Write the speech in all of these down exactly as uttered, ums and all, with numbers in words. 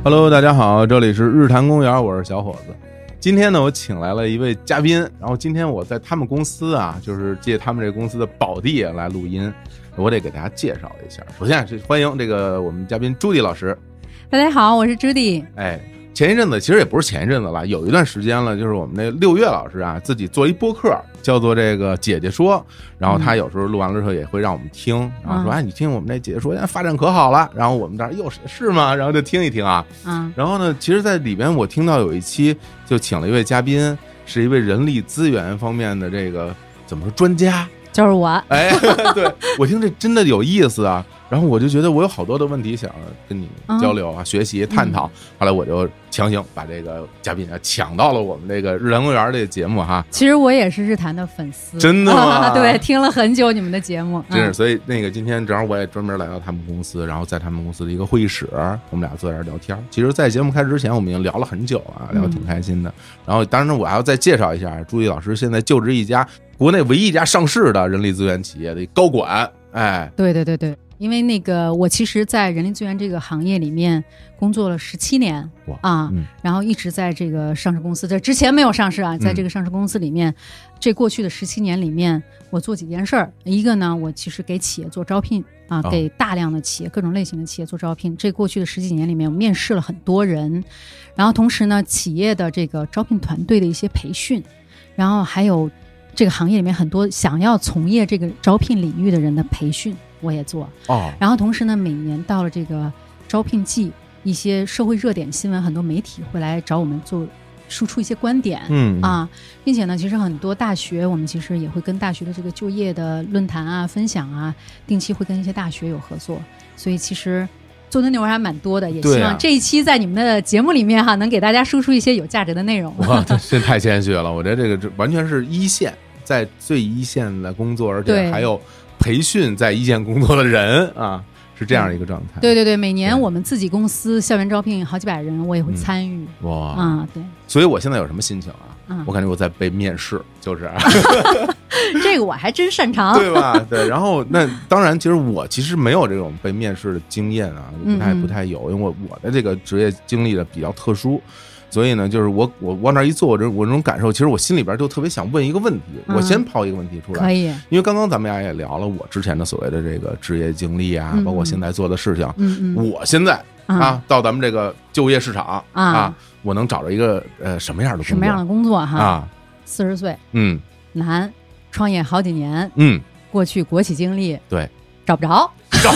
Hello， 大家好，这里是日坛公园，我是小伙子。今天呢，我请来了一位嘉宾，然后今天我在他们公司啊，就是借他们这个公司的宝地来录音，我得给大家介绍一下。首先是欢迎这个我们嘉宾朱迪老师。 大家好，我是朱迪。 哎，前一阵子其实也不是前一阵子了，有一段时间了，就是我们那六月老师啊，自己做一播客，叫做这个姐姐说，然后他有时候录完了之后也会让我们听，然后说、嗯、哎，你听我们那姐姐说，现在发展可好了，然后我们当时又是是吗？然后就听一听啊，嗯，然后呢，其实在里边我听到有一期就请了一位嘉宾，是一位人力资源方面的这个怎么说专家， 就是我， 哎，对我听这真的有意思啊。然后我就觉得我有好多的问题想跟你交流啊、嗯、学习探讨、嗯、后来我就强行把这个嘉宾啊抢到了我们这个日坛公园这个节目哈。 其实我也是日坛的粉丝， 真的吗、 啊、对，听了很久你们的节目， 真是、嗯、所以那个今天正好我也专门来到他们公司，然后在他们公司的一个会议室，我们俩坐在这聊天。其实在节目开始之前我们已经聊了很久了，聊得挺开心的、嗯、然后当然我还要再介绍一下，朱毅老师现在就职一家国内唯一一家上市的人力资源企业的高管。哎， 对对对对，因为那个我其实在人力资源这个行业里面工作了十七年啊、嗯，然后一直在这个上市公司，在之前没有上市啊，在这个上市公司里面、嗯、这过去的十七年里面我做几件事儿。一个呢，我其实给企业做招聘啊、哦，给大量的企业各种类型的企业做招聘。这过去的十几年里面我面试了很多人，然后同时呢企业的这个招聘团队的一些培训，然后还有这个行业里面很多想要从业这个招聘领域的人的培训我也做哦。然后同时呢，每年到了这个招聘季，一些社会热点新闻，很多媒体会来找我们做输出一些观点，嗯啊，并且呢，其实很多大学我们其实也会跟大学的这个就业的论坛啊、分享啊，定期会跟一些大学有合作，所以其实做的内容还蛮多的，也希望这一期在你们的节目里面哈，能给大家输出一些有价值的内容。 哇，这太谦虚了，我觉得这个完全是一线，在最一线的工作，而且还有培训在一线工作的人啊，是这样的一个状态。 对对对，每年我们自己公司校园招聘好几百人，我也会参与。 嗯、哇啊，对。 所以我现在有什么心情啊？嗯、我感觉我在被面试，就是。 这个我还真擅长， 对吧？对，然后那当然，其实我其实没有这种被面试的经验啊，不太不太有，因为我我的这个职业经历的比较特殊，所以呢，就是我我往那一坐，我这我这种感受，其实我心里边就特别想问一个问题，嗯、我先抛一个问题出来， 可以， 因为刚刚咱们俩也聊了我之前的所谓的这个职业经历啊，嗯、包括现在做的事情，嗯嗯，我现在啊、嗯、到咱们这个就业市场、嗯、啊，我能找着一个呃什么样的工作？ 什么样的工作哈？ 啊， 四十岁， 嗯， 男。创业好几年， 嗯， 过去国企经历， 对， 找不着， 找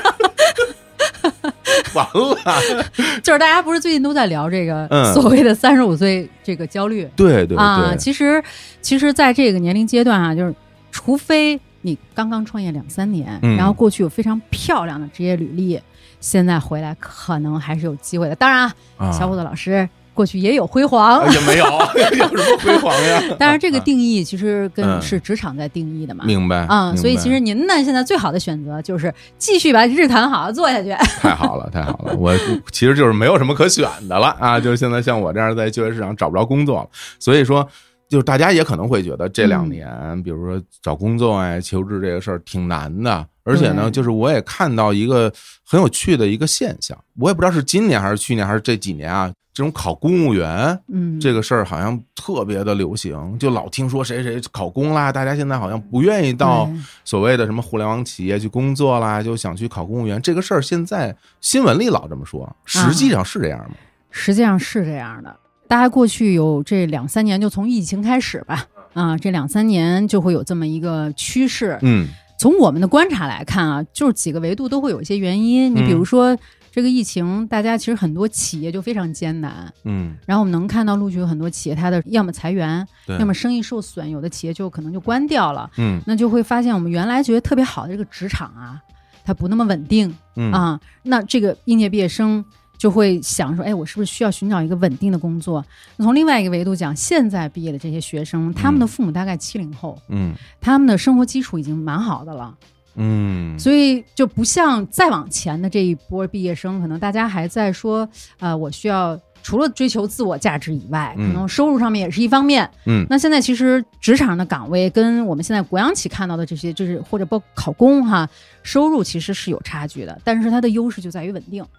完了， 就是大家不是最近都在聊这个所谓的三十五岁这个焦虑， 嗯、对对对啊，其实其实在这个年龄阶段啊，就是除非你刚刚创业两三年、嗯，然后过去有非常漂亮的职业履历，现在回来可能还是有机会的。当然，啊、小伙子老师。过去也有辉煌， 也没有，有什么辉煌呀？ 当然，这个定义其实跟是职场在定义的嘛。 嗯、明白啊、嗯，所以其实您呢，现在最好的选择就是继续把日坛好好做下去。 太好了，太好了！我其实就是没有什么可选的了啊，就是现在像我这样在就业市场找不着工作了，所以说。就是大家也可能会觉得这两年、嗯、比如说找工作啊求职这个事儿挺难的，而且呢就是我也看到一个很有趣的一个现象，我也不知道是今年还是去年还是这几年啊，这种考公务员嗯这个事儿好像特别的流行，就老听说谁谁考公啦，大家现在好像不愿意到所谓的什么互联网企业去工作啦，就想去考公务员，这个事儿现在新闻里老这么说，实际上是这样吗？ 啊、实际上是这样的，大概过去有这两三年，就从疫情开始吧，啊，这两三年就会有这么一个趋势。嗯，从我们的观察来看啊，就是几个维度都会有一些原因。你比如说这个疫情，大家其实很多企业就非常艰难，嗯，然后我们能看到陆续有很多企业，它的要么裁员，要么生意受损，有的企业就可能就关掉了。嗯，那就会发现我们原来觉得特别好的这个职场啊，它不那么稳定，嗯啊，那这个应届毕业生。就会想说，哎，我是不是需要寻找一个稳定的工作？那从另外一个维度讲，现在毕业的这些学生，他们的父母大概七零后，嗯，他们的生活基础已经蛮好的了，嗯，所以就不像再往前的这一波毕业生，可能大家还在说，呃，我需要除了追求自我价值以外，可能收入上面也是一方面，嗯，那现在其实职场的岗位跟我们现在国央企看到的这些，就是或者包括考公哈，收入其实是有差距的，但是它的优势就在于稳定。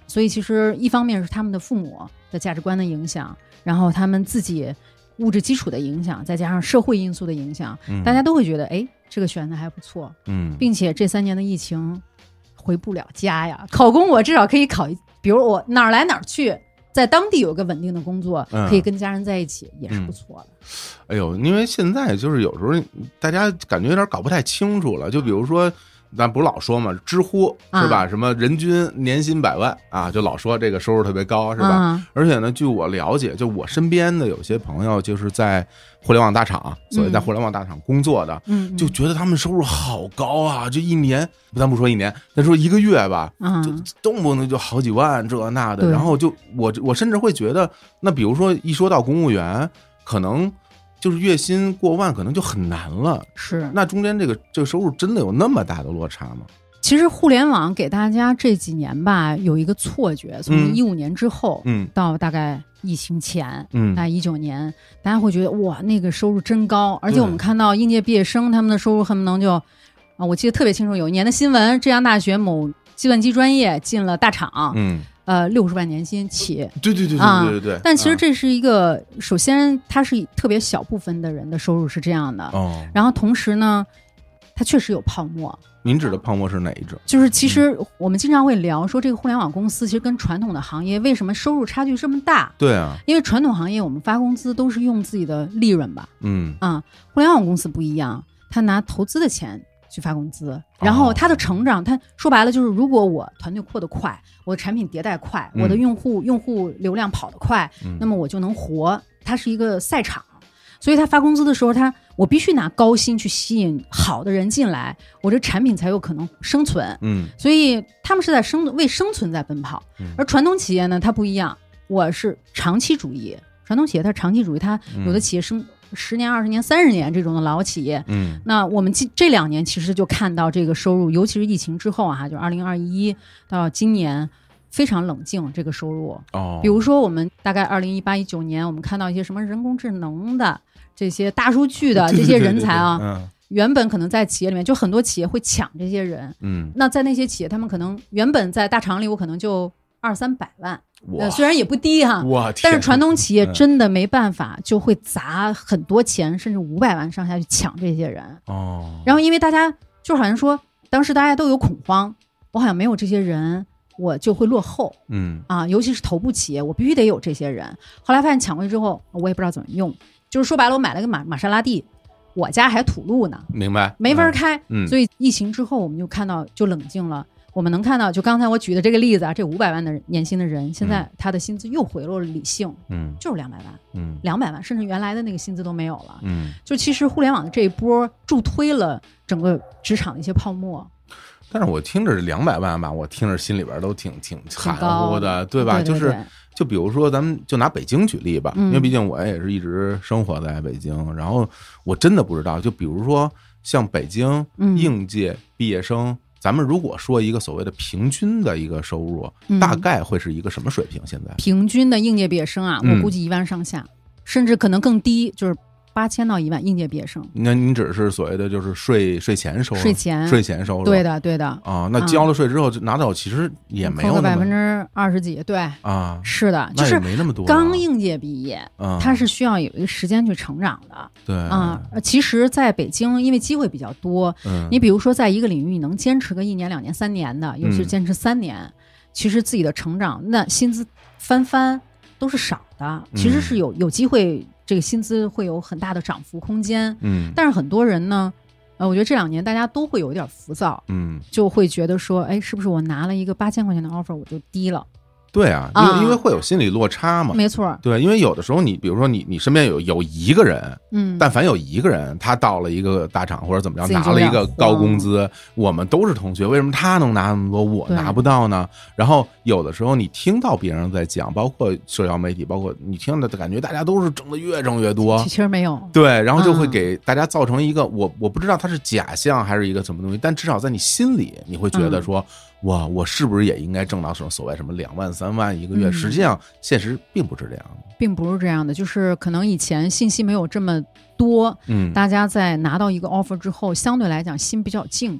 所以其实一方面是他们的父母的价值观的影响，然后他们自己物质基础的影响，再加上社会因素的影响，嗯、大家都会觉得哎，这个选择还不错，嗯，并且这三年的疫情回不了家呀，考公我至少可以考，比如我哪儿来哪儿去，在当地有个稳定的工作，嗯、可以跟家人在一起，也是不错的。 嗯、哎呦，因为现在就是有时候大家感觉有点搞不太清楚了，就比如说。咱不是老说嘛，知乎是吧？啊、什么人均年薪百万啊，就老说这个收入特别高，是吧？啊、而且呢，据我了解，就我身边的有些朋友，就是在互联网大厂，所谓在互联网大厂工作的，嗯，就觉得他们收入好高啊，就一年，咱不说一年，咱说一个月吧，啊、就动不动就好几万这那的，然后就我我甚至会觉得，那比如说一说到公务员，可能。就是月薪过万可能就很难了， 是那中间这个这个收入真的有那么大的落差吗？ 其实互联网给大家这几年吧有一个错觉，从一五年之后，嗯，到大概疫情前，嗯，大概一九年，大家会觉得哇那个收入真高，而且我们看到应届毕业生他们的收入恨不能就啊，我记得特别清楚，有一年的新闻，浙江大学某计算机专业进了大厂，嗯。呃，六十万年薪起， 对对对对对对对、啊。 但其实这是一个，啊、首先它是特别小部分的人的收入是这样的，哦。然后同时呢，它确实有泡沫。 您指的泡沫是哪一种？ 就是其实我们经常会聊说，这个互联网公司其实跟传统的行业为什么收入差距这么大？ 对啊， 因为传统行业我们发工资都是用自己的利润吧，嗯啊，互联网公司不一样，他拿投资的钱。去发工资，然后它的成长，它说白了就是，如果我团队扩得快，我的产品迭代快，我的用户、嗯、用户流量跑得快，嗯、那么我就能活。它是一个赛场，所以他发工资的时候，他我必须拿高薪去吸引好的人进来，我这产品才有可能生存。嗯，所以他们是在生为生存在奔跑，嗯、而传统企业呢，它不一样，我是长期主义。传统企业它长期主义，它有的企业生。嗯十年、二十年、三十年这种的老企业，嗯，那我们这两年其实就看到这个收入，尤其是疫情之后啊，就二零二一到今年非常冷静这个收入。哦，比如说我们大概二零一八、一九年，我们看到一些什么人工智能的这些大数据的这些人才啊，对对对对嗯、原本可能在企业里面就很多企业会抢这些人，嗯，那在那些企业，他们可能原本在大厂里，我可能就二三百万。呃，虽然也不低哈，但是传统企业真的没办法，嗯、就会砸很多钱，甚至五百万上下去抢这些人。哦，然后因为大家就好像说，当时大家都有恐慌，我好像没有这些人，我就会落后。嗯啊，尤其是头部企业，我必须得有这些人。后来发现抢过去之后，我也不知道怎么用，就是说白了，我买了个玛玛莎拉蒂，我家还土路呢， 明白？ 没法开。嗯，所以疫情之后，我们就看到就冷静了。我们能看到，就刚才我举的这个例子啊，这五百万的年薪的人，现在他的薪资又回落了理性，嗯，就是两百万，嗯，两百万，甚至原来的那个薪资都没有了，嗯，就其实互联网的这一波助推了整个职场的一些泡沫。 但是我听着两百万吧，我听着心里边都挺挺含糊的，对吧？ 对对对， 就是就比如说咱们就拿北京举例吧，嗯、因为毕竟我也是一直生活在北京，然后我真的不知道，就比如说像北京应届毕业生。嗯咱们如果说一个所谓的平均的一个收入，嗯、大概会是一个什么水平？现在平均的应届毕业生啊，我估计一万上下，嗯、甚至可能更低，就是八千到一万应届毕业生。 那您指是所谓的就是税税前收入？ 税前税前收入？ 对的，对的啊。那交了税之后就拿到，其实也没有百分之二十几，对啊，是的，就是没那么多。 刚应届毕业，嗯、他是需要有一个时间去成长的。 对啊，其实在北京，因为机会比较多，嗯、你比如说在一个领域你能坚持个一年、两年、三年的，尤其是坚持三年，嗯、其实自己的成长，那薪资翻番都是少的，其实是有有机会。这个薪资会有很大的涨幅空间，嗯，但是很多人呢，呃，我觉得这两年大家都会有一点浮躁，嗯，就会觉得说，哎，是不是我拿了一个八千块钱的 offer 我就低了？ 对啊，因为、啊、因为会有心理落差嘛， 没错， 对，因为有的时候你比如说你你身边有有一个人，嗯，但凡有一个人他到了一个大厂或者怎么样拿了一个高工资，我们都是同学，为什么他能拿那么多我拿不到呢？然后有的时候你听到别人在讲，包括社交媒体，包括你听的感觉大家都是挣的越挣越多， 其实没有， 对，然后就会给大家造成一个、嗯、我我不知道它是假象还是一个什么东西，但至少在你心里你会觉得说。嗯哇，我是不是也应该挣到什么所谓什么两万三万一个月？嗯、实际上，现实并不是这样的， 并不是这样的。就是可能以前信息没有这么多，嗯，大家在拿到一个 offer 之后，相对来讲心比较静，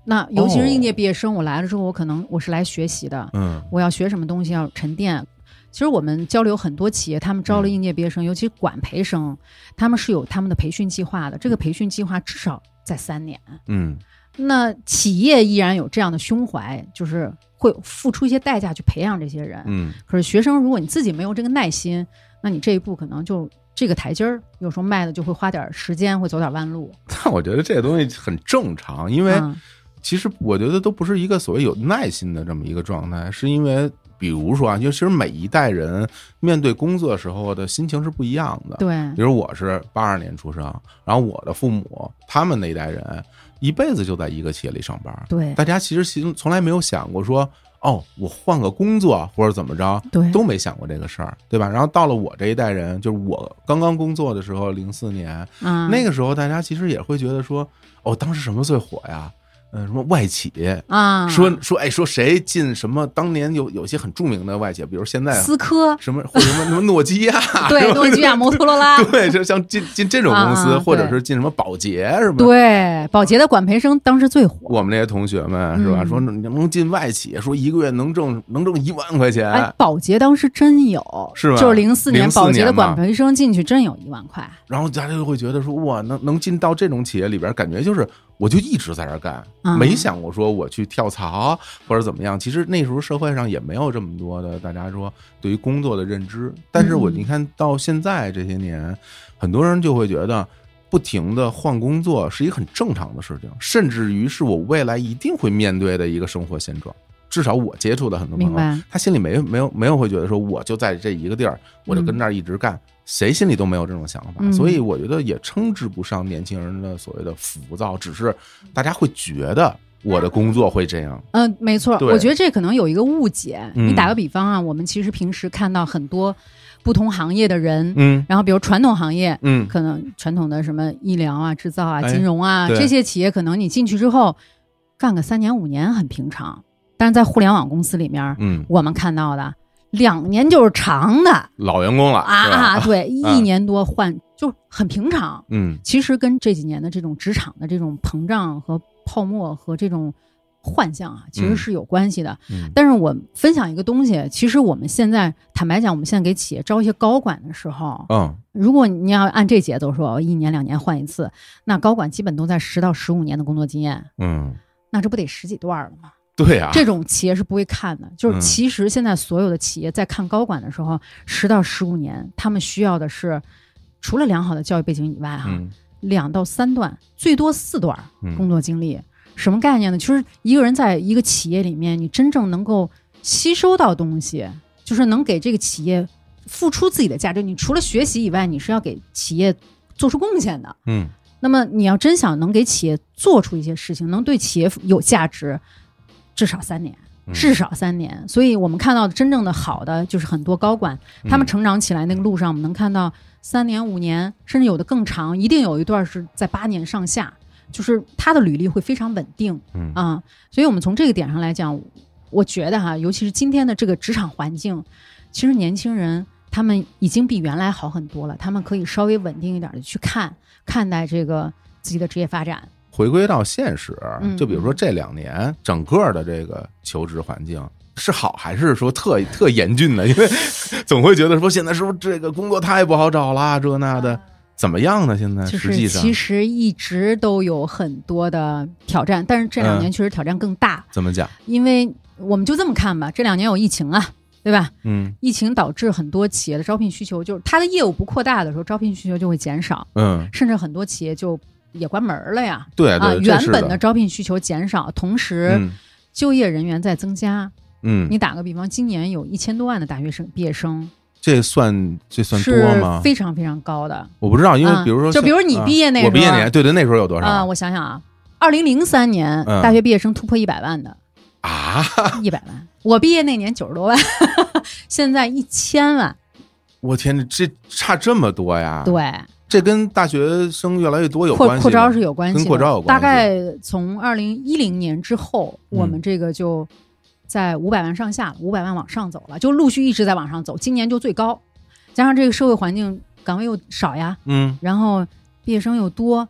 那尤其是应届毕业生，我来了之后，我可能我是来学习的， 嗯， 我要学什么东西要沉淀。其实我们交流很多企业，他们招了应届毕业生，嗯、尤其管培生，他们是有他们的培训计划的。这个培训计划至少在三年。 嗯， 那企业依然有这样的胸怀，就是会付出一些代价去培养这些人。 嗯， 可是学生，如果你自己没有这个耐心，那你这一步可能就这个台阶儿，有时候迈的就会花点时间，会走点弯路。 但我觉得这个东西很正常，因为其实我觉得都不是一个所谓有耐心的这么一个状态，是因为。比如说啊，就其实每一代人面对工作时候的心情是不一样的。 对， 比如我是八二年出生，然后我的父母他们那一代人一辈子就在一个企业里上班。 对， 大家其实其实从来没有想过说，哦，我换个工作或者怎么着， 对， 都没想过这个事儿，对吧？然后到了我这一代人，就是我刚刚工作的时候，零四年， 嗯， 那个时候大家其实也会觉得说，哦，当时什么最火呀？嗯，什么外企啊？ 说说哎，说谁进什么？当年有有些很著名的外企，比如现在思科什么或者什么什么诺基亚， 对，诺基亚、摩托罗拉， 对，就像进进这种公司， 啊、 或者是进什么宝洁是吧？ 对，宝洁的管培生当时最火。 我们那些同学们是吧？嗯、说你能进外企，说一个月能挣能挣一万块钱。 哎，宝洁当时真有， 是吧？ 就是零四年宝洁的管培生进去真有一万块。 然后大家就会觉得说，哇，能能进到这种企业里边，感觉就是。我就一直在这干，没想过说我去跳槽或者怎么样。其实那时候社会上也没有这么多的大家说对于工作的认知。但是我你看到现在这些年，很多人就会觉得不停的换工作是一个很正常的事情，甚至于是我未来一定会面对的一个生活现状。至少我接触的很多朋友，他心里没没有没有会觉得说我就在这一个地儿，我就跟那儿一直干。谁心里都没有这种想法， 嗯、 所以我觉得也称之不上年轻人的所谓的浮躁，只是大家会觉得我的工作会这样。 嗯、呃，没错，我觉得这可能有一个误解。 嗯、 你打个比方啊，我们其实平时看到很多不同行业的人， 嗯， 然后比如传统行业， 嗯， 可能传统的什么医疗啊、制造啊、 哎、 金融啊这些企业，可能你进去之后干个三年五年很平常，但是在互联网公司里面， 嗯， 我们看到的。两年就是长的， 老员工了啊啊！对，一年多换就很平常。 嗯， 其实跟这几年的这种职场的这种膨胀和泡沫和这种幻象啊，其实是有关系的。 嗯， 但是我分享一个东西，其实我们现在坦白讲，我们现在给企业招一些高管的时候， 嗯， 如果你要按这节奏说，一年两年换一次，那高管基本都在十到十五年的工作经验。 嗯， 那这不得十几段了吗？ 对啊， 这种企业是不会看的。就是其实现在所有的企业在看高管的时候，十到十五年，他们需要的是除了良好的教育背景以外哈、啊嗯， 两到三段，最多四段工作经历。嗯、什么概念呢？就是一个人在一个企业里面，你真正能够吸收到东西，就是能给这个企业付出自己的价值。你除了学习以外，你是要给企业做出贡献的。 嗯， 那么你要真想能给企业做出一些事情，能对企业有价值。至少三年，至少三年、嗯，所以我们看到的真正的好的就是很多高管，他们成长起来那个路上，我们能看到三年、五年，甚至有的更长，一定有一段是在八年上下，就是他的履历会非常稳定， 嗯啊，所以我们从这个点上来讲，我觉得哈，尤其是今天的这个职场环境，其实年轻人他们已经比原来好很多了，他们可以稍微稳定一点的去看看待这个自己的职业发展。 回归到现实，就比如说这两年、 嗯、 整个的这个求职环境是好还是说特特严峻的？因为总会觉得说现在是不是这个工作太不好找了，这那的怎么样呢？现在实际上其实一直都有很多的挑战，但是这两年确实挑战更大。 嗯、怎么讲？ 因为我们就这么看吧，这两年有疫情啊，对吧？ 嗯， 疫情导致很多企业的招聘需求，就是它的业务不扩大的时候，招聘需求就会减少。 嗯， 甚至很多企业就也关门了呀。 对对、 啊，原本的的招聘需求减少，同时、 嗯、 就业人员在增加。 嗯， 你打个比方，今年有一千多万的大学生毕业生， 这算这算多吗？ 是非常非常高的。 我不知道，因为比如说， 啊、就比如你毕业那时候， 啊、我毕业年，对对，那时候有多少啊？我想想啊，二零零三年、 嗯、 大学毕业生突破一百万的啊， 一百万。我毕业那年九十多万，现在一千万。 我天，这差这么多呀？ 对。 这跟大学生越来越多有关系， 扩招是有关系的， 跟扩招有关系。 大概从二零一零年之后、 嗯， 我们这个就在五百万上下了，五百万往上走了，就陆续一直在往上走。今年就最高，加上这个社会环境岗位又少呀， 嗯， 然后毕业生又多， 嗯，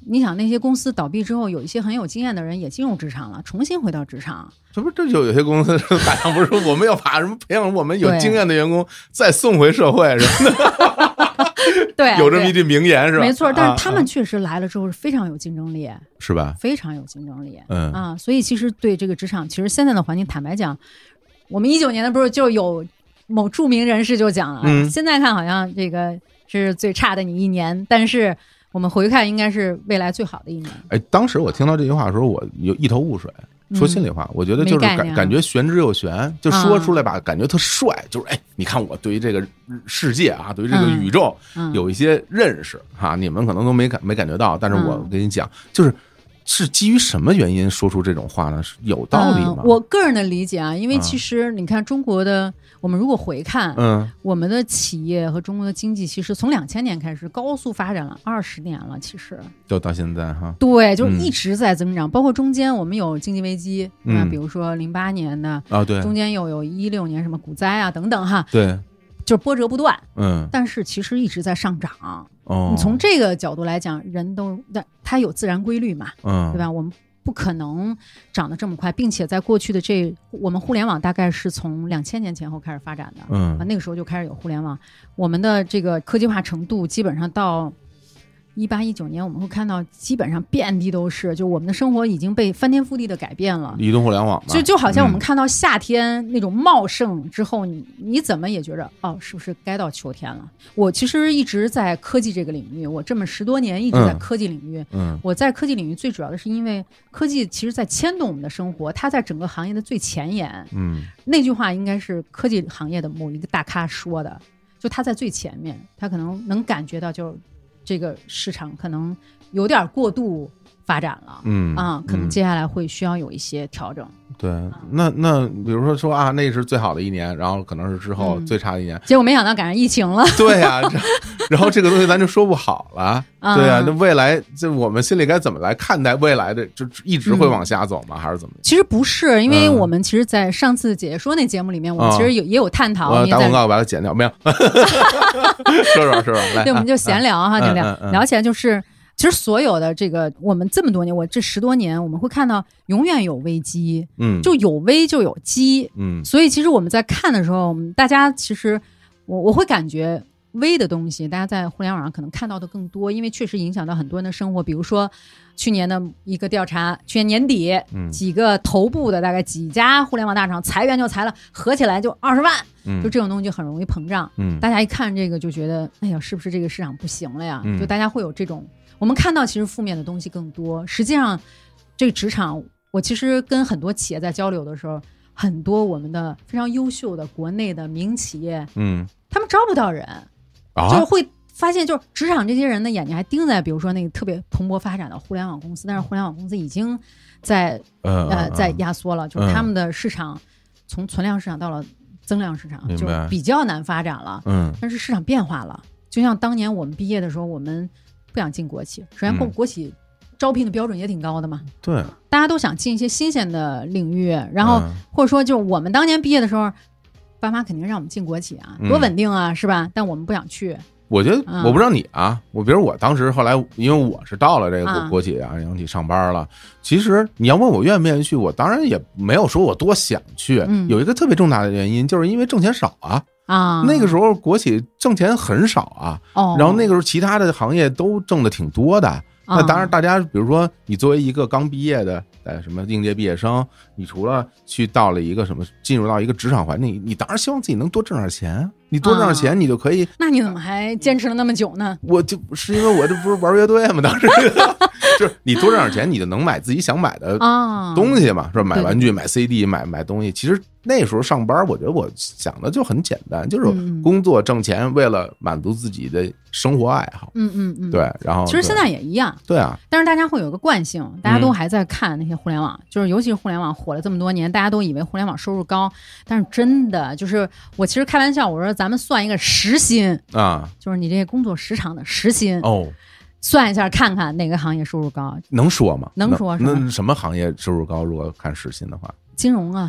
你想那些公司倒闭之后，有一些很有经验的人也进入职场了，重新回到职场。 这不这就有些公司大家不是说我们要把什么培养我们有经验的员工再送回社会什么的， 对， 有这么一句名言是吧？ 没错，但是他们确实来了之后是非常有竞争力， 是吧？ 非常有竞争力， 嗯啊，所以其实对这个职场，其实现在的环境，坦白讲，我们一九年的不是就有某著名人士就讲了，嗯、现在看好像这个是最差的你一年，但是我们回看应该是未来最好的一年。 哎，当时我听到这句话的时候，我有一头雾水。说心里话，我觉得就是感感觉玄之又玄，就说出来吧，感觉特帅。就是哎，你看我对于这个世界啊，对于这个宇宙有一些认识哈，你们可能都没感没感觉到，但是我跟你讲，就是是基于什么原因说出这种话呢？是有道理吗？ 我个人的理解啊，因为其实你看中国的，我们如果回看，嗯，我们的企业和中国的经济，其实从两千年开始高速发展了二十年了，其实就到现在哈， 对，就是一直在增长，包括中间我们有经济危机，嗯，比如说零八年的啊，对， 中间又有一六年什么股灾啊等等哈， 对， 就是波折不断， 嗯， 但是其实一直在上涨。 哦， 你从这个角度来讲，人都它有自然规律嘛，嗯，对吧？我们不可能长得这么快，并且在过去的这，我们互联网大概是从两千年前后开始发展的， 嗯， 啊，那个时候就开始有互联网，我们的这个科技化程度基本上到一八一九年，我们会看到基本上遍地都是，就我们的生活已经被翻天覆地的改变了。 移动互联网嘛， 就就好像我们看到夏天那种茂盛之后，你你怎么也觉着哦，是不是该到秋天了？我其实一直在科技这个领域，我这么十多年一直在科技领域。 嗯， 我在科技领域最主要的是因为科技其实在牵动我们的生活，它在整个行业的最前沿。 嗯， 那句话应该是科技行业的某一个大咖说的，就他在最前面，他可能能感觉到就。这个市场可能有点过度发展了， 嗯啊，可能接下来会需要有一些调整。 对，那那比如说说啊，那是最好的一年，然后可能是之后最差的一年， 嗯、结果没想到赶上疫情了。 对呀、啊，然后这个东西咱就说不好了。对啊，那未来这我们心里该怎么来看待未来的？就一直会往下走吗？嗯、还是怎么？ 其实不是，因为我们其实，在上次解说那节目里面，嗯、我们其实有也有探讨。 我打广告把它剪掉，没有？说说说说，来， 对，我们就闲聊哈， 嗯、 就聊、 嗯嗯、 聊起来就是。其实所有的这个，我们这么多年，我这十多年，我们会看到永远有危机， 嗯， 就有危就有机， 嗯， 所以其实我们在看的时候，大家其实我我会感觉危的东西，大家在互联网上可能看到的更多，因为确实影响到很多人的生活。比如说去年的一个调查，去年年底， 嗯， 几个头部的大概几家互联网大厂裁员就裁了，合起来就二十万， 嗯， 就这种东西就很容易膨胀， 嗯， 大家一看这个就觉得，哎呀，是不是这个市场不行了呀？ 嗯、 就大家会有这种。我们看到其实负面的东西更多，实际上这个职场，我其实跟很多企业在交流的时候，很多我们的非常优秀的国内的民企业， 嗯， 他们招不到人， 啊、 就是会发现，就是职场这些人的眼睛还盯在，比如说那个特别蓬勃发展的互联网公司，但是互联网公司已经在呃呃在压缩了，就是他们的市场从存量市场到了增量市场，就比较难发展了。 嗯， 但是市场变化了，就像当年我们毕业的时候，我们。不想进国企，首先国国企招聘的标准也挺高的嘛， 对， 大家都想进一些新鲜的领域，然后、嗯、或者说就是我们当年毕业的时候，爸妈肯定让我们进国企啊，多稳定啊，嗯、是吧？但我们不想去。 我觉得、嗯、我不知道你啊，我比如我当时后来，因为我是到了这个国、嗯、国企啊、央企上班了，其实你要问我愿不愿意去，我当然也没有说我多想去。 嗯、 有一个特别重大的原因，就是因为挣钱少啊。 啊， 那个时候国企挣钱很少啊， 哦， 然后那个时候其他的行业都挣的挺多的。那当然，大家比如说你作为一个刚毕业的，呃，什么应届毕业生，你除了去到了一个什么，进入到一个职场环境，你当然希望自己能多挣点钱。你多挣点钱，你就可以、 啊。那你怎么还坚持了那么久呢？ 我就是因为我这不是玩乐队嘛，当时就是你多挣点钱，你就能买自己想买的东西嘛，是吧？买玩具、买 C D、买买东西。其实那时候上班，我觉得我想的就很简单，就是工作挣钱，为了满足自己的生活爱好。 嗯嗯嗯， 对。然后其实现在也一样。 对啊。 但是大家会有个惯性，大家都还在看那些互联网，嗯、就是尤其是互联网火了这么多年，大家都以为互联网收入高，但是真的就是我其实开玩笑，我说咱们算一个时薪啊， 就是你这些工作时长的时薪哦。 算一下看看哪个行业收入高， 能说吗？ 能说是吧？ 那什么行业收入高？如果看时薪的话， 金融啊，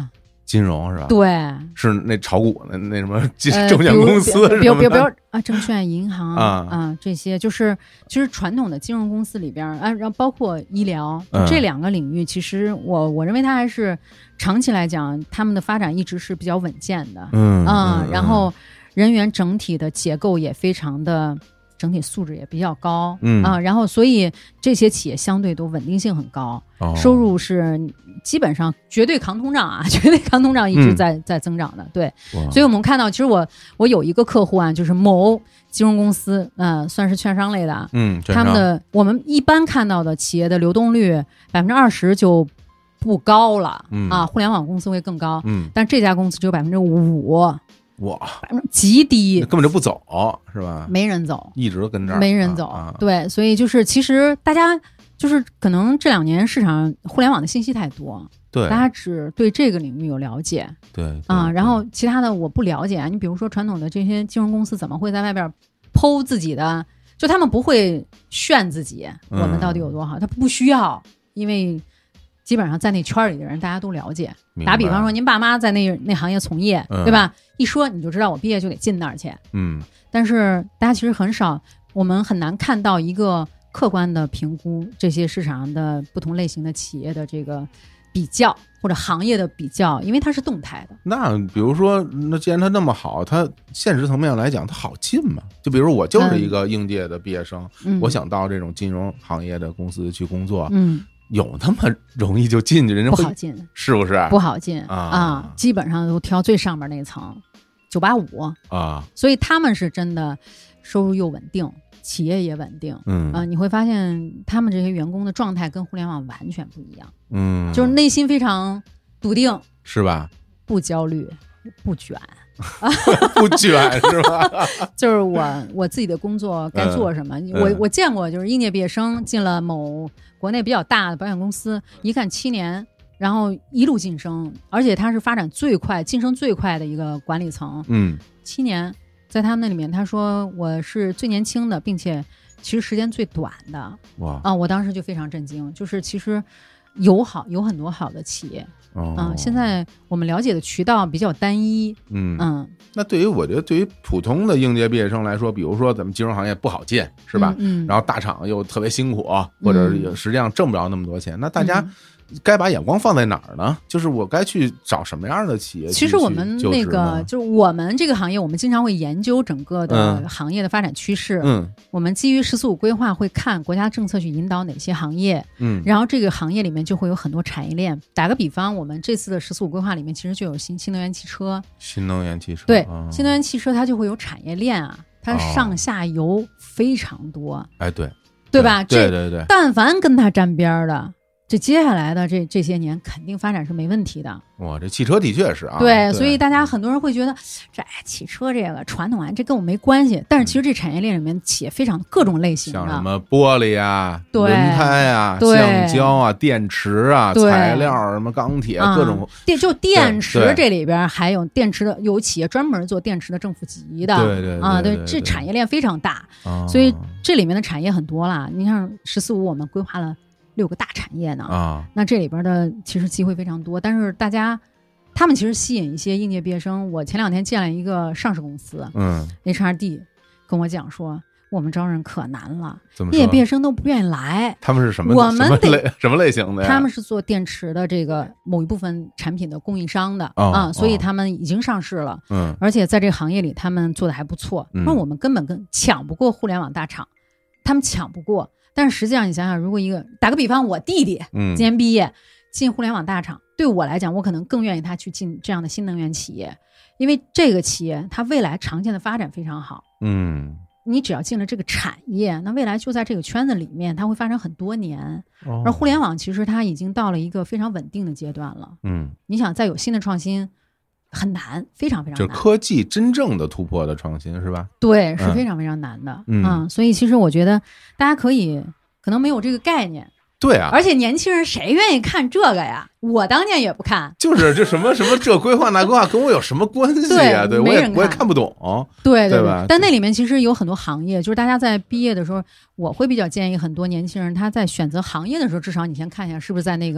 金融是吧？ 对， 是那炒股那那什么证券公司什么的， 比如比如比如啊，证券、银行啊啊这些，就是其实传统的金融公司里边啊，然后包括医疗、 嗯、 这两个领域，其实我我认为它还是长期来讲，他们的发展一直是比较稳健的， 嗯啊、 嗯， 然后人员整体的结构也非常的。整体素质也比较高， 嗯啊，然后所以这些企业相对都稳定性很高， 哦、 收入是基本上绝对抗通胀啊，绝对抗通胀一直在、嗯、在增长的，对，所以我们看到，其实我我有一个客户啊，就是某金融公司，呃，算是券商类的， 嗯， 他们的我们一般看到的企业的流动率百分之二十就不高了， 嗯啊，互联网公司会更高， 嗯， 但这家公司只有百分之五。 哇， 极低， 根本就不走是吧？ 没人走， 一直跟这儿， 没人走、 啊啊。 对，所以就是其实大家就是可能这两年市场互联网的信息太多， 对， 大家只对这个领域有了解， 对, 对啊，然后其他的我不了解啊。你比如说传统的这些金融公司怎么会在外边剖自己的？就他们不会炫自己， 嗯、 我们到底有多好？他不需要，因为。基本上在那圈里的人，大家都了解。打比方说，您爸妈在那那行业从业， 嗯、 对吧？一说你就知道，我毕业就得进那儿去。 嗯。 但是大家其实很少，我们很难看到一个客观的评估这些市场上的不同类型的企业的这个比较或者行业的比较，因为它是动态的。 那比如说，那既然它那么好，它现实层面来讲，它好进嘛？就比如我就是一个应届的毕业生， 嗯、 我想到这种金融行业的公司去工作， 嗯。 有那么容易就进去？人家不好进， 是不是？ 不好进啊啊！基本上都挑最上面那层，九八五啊。 所以他们是真的收入又稳定，企业也稳定。 嗯啊，你会发现他们这些员工的状态跟互联网完全不一样。 嗯， 就是内心非常笃定， 是吧？ 不焦虑，不卷。 不卷是吧？ 就是我我自己的工作该做什么， 嗯、 我我见过，就是应届毕业生进了某国内比较大的保险公司，一干七年，然后一路晋升，而且他是发展最快、晋升最快的一个管理层。 嗯， 七年，在他们那里面，他说我是最年轻的，并且其实时间最短的。 哇啊！我当时就非常震惊，就是其实有好有很多好的企业。 哦、 嗯，现在我们了解的渠道比较单一。 嗯嗯， 那对于我觉得，对于普通的应届毕业生来说，比如说咱们金融行业不好进，是吧？ 嗯，嗯然后大厂又特别辛苦，或者实际上挣不着那么多钱，嗯、那大家该把眼光放在哪儿呢？就是我该去找什么样的企业？ 其实我们那个就是我们这个行业，我们经常会研究整个的行业的发展趋势。 嗯， 我们基于“十四五”规划会看国家政策去引导哪些行业。 嗯， 然后这个行业里面就会有很多产业链。打个比方，我们这次的“十四五”规划里面其实就有新新能源汽车。 新能源汽车对， 哦、 新能源汽车它就会有产业链啊，它上下游非常多。 哦、哎，对， 对吧？ 对对对， 但凡跟它沾边的。这接下来的这这些年肯定发展是没问题的。 哇，这汽车的确是啊。 对，所以大家很多人会觉得，这哎，汽车这个传统啊，这跟我没关系。但是其实这产业链里面企业非常各种类型的， 像什么玻璃啊、 轮胎啊、橡胶啊、电池啊、材料什么钢铁、 啊、 各种。 电就电池这里边还有电池的，有企业专门做电池的正负极的。 对对啊， 对， 这产业链非常大， 哦、 所以这里面的产业很多啦。你像“十四五”，我们规划了。六个大产业呢啊， 那这里边的其实机会非常多，但是大家他们其实吸引一些应届毕业生。我前两天见了一个上市公司， 嗯 ，H R D 跟我讲说，我们招人可难了， 怎么应届毕业生都不愿意来。 他们是什么？ 我们什么类什么类型的呀？ 他们是做电池的这个某一部分产品的供应商的、 哦、 啊，所以他们已经上市了， 嗯， 而且在这个行业里他们做的还不错。那、嗯、我们根本跟抢不过互联网大厂，他们抢不过。但是实际上，你想想，如果一个打个比方，我弟弟今年毕业、嗯、进互联网大厂，对我来讲，我可能更愿意他去进这样的新能源企业，因为这个企业它未来长线的发展非常好。 嗯， 你只要进了这个产业，那未来就在这个圈子里面，它会发展很多年。 哦、 而互联网其实它已经到了一个非常稳定的阶段了。 嗯， 你想再有新的创新，很难，非常非常难。 就科技真正的突破的创新是吧？ 对，是非常非常难的。 嗯， 嗯所以其实我觉得大家可以可能没有这个概念。 对啊， 而且年轻人谁愿意看这个呀？我当年也不看。 就是这什么什么这规划那规划跟我有什么关系啊？对， 对， 我也我也看不懂。 对对对吧？ 但那里面其实有很多行业，就是大家在毕业的时候，我会比较建议很多年轻人他在选择行业的时候，至少你先看一下是不是在那个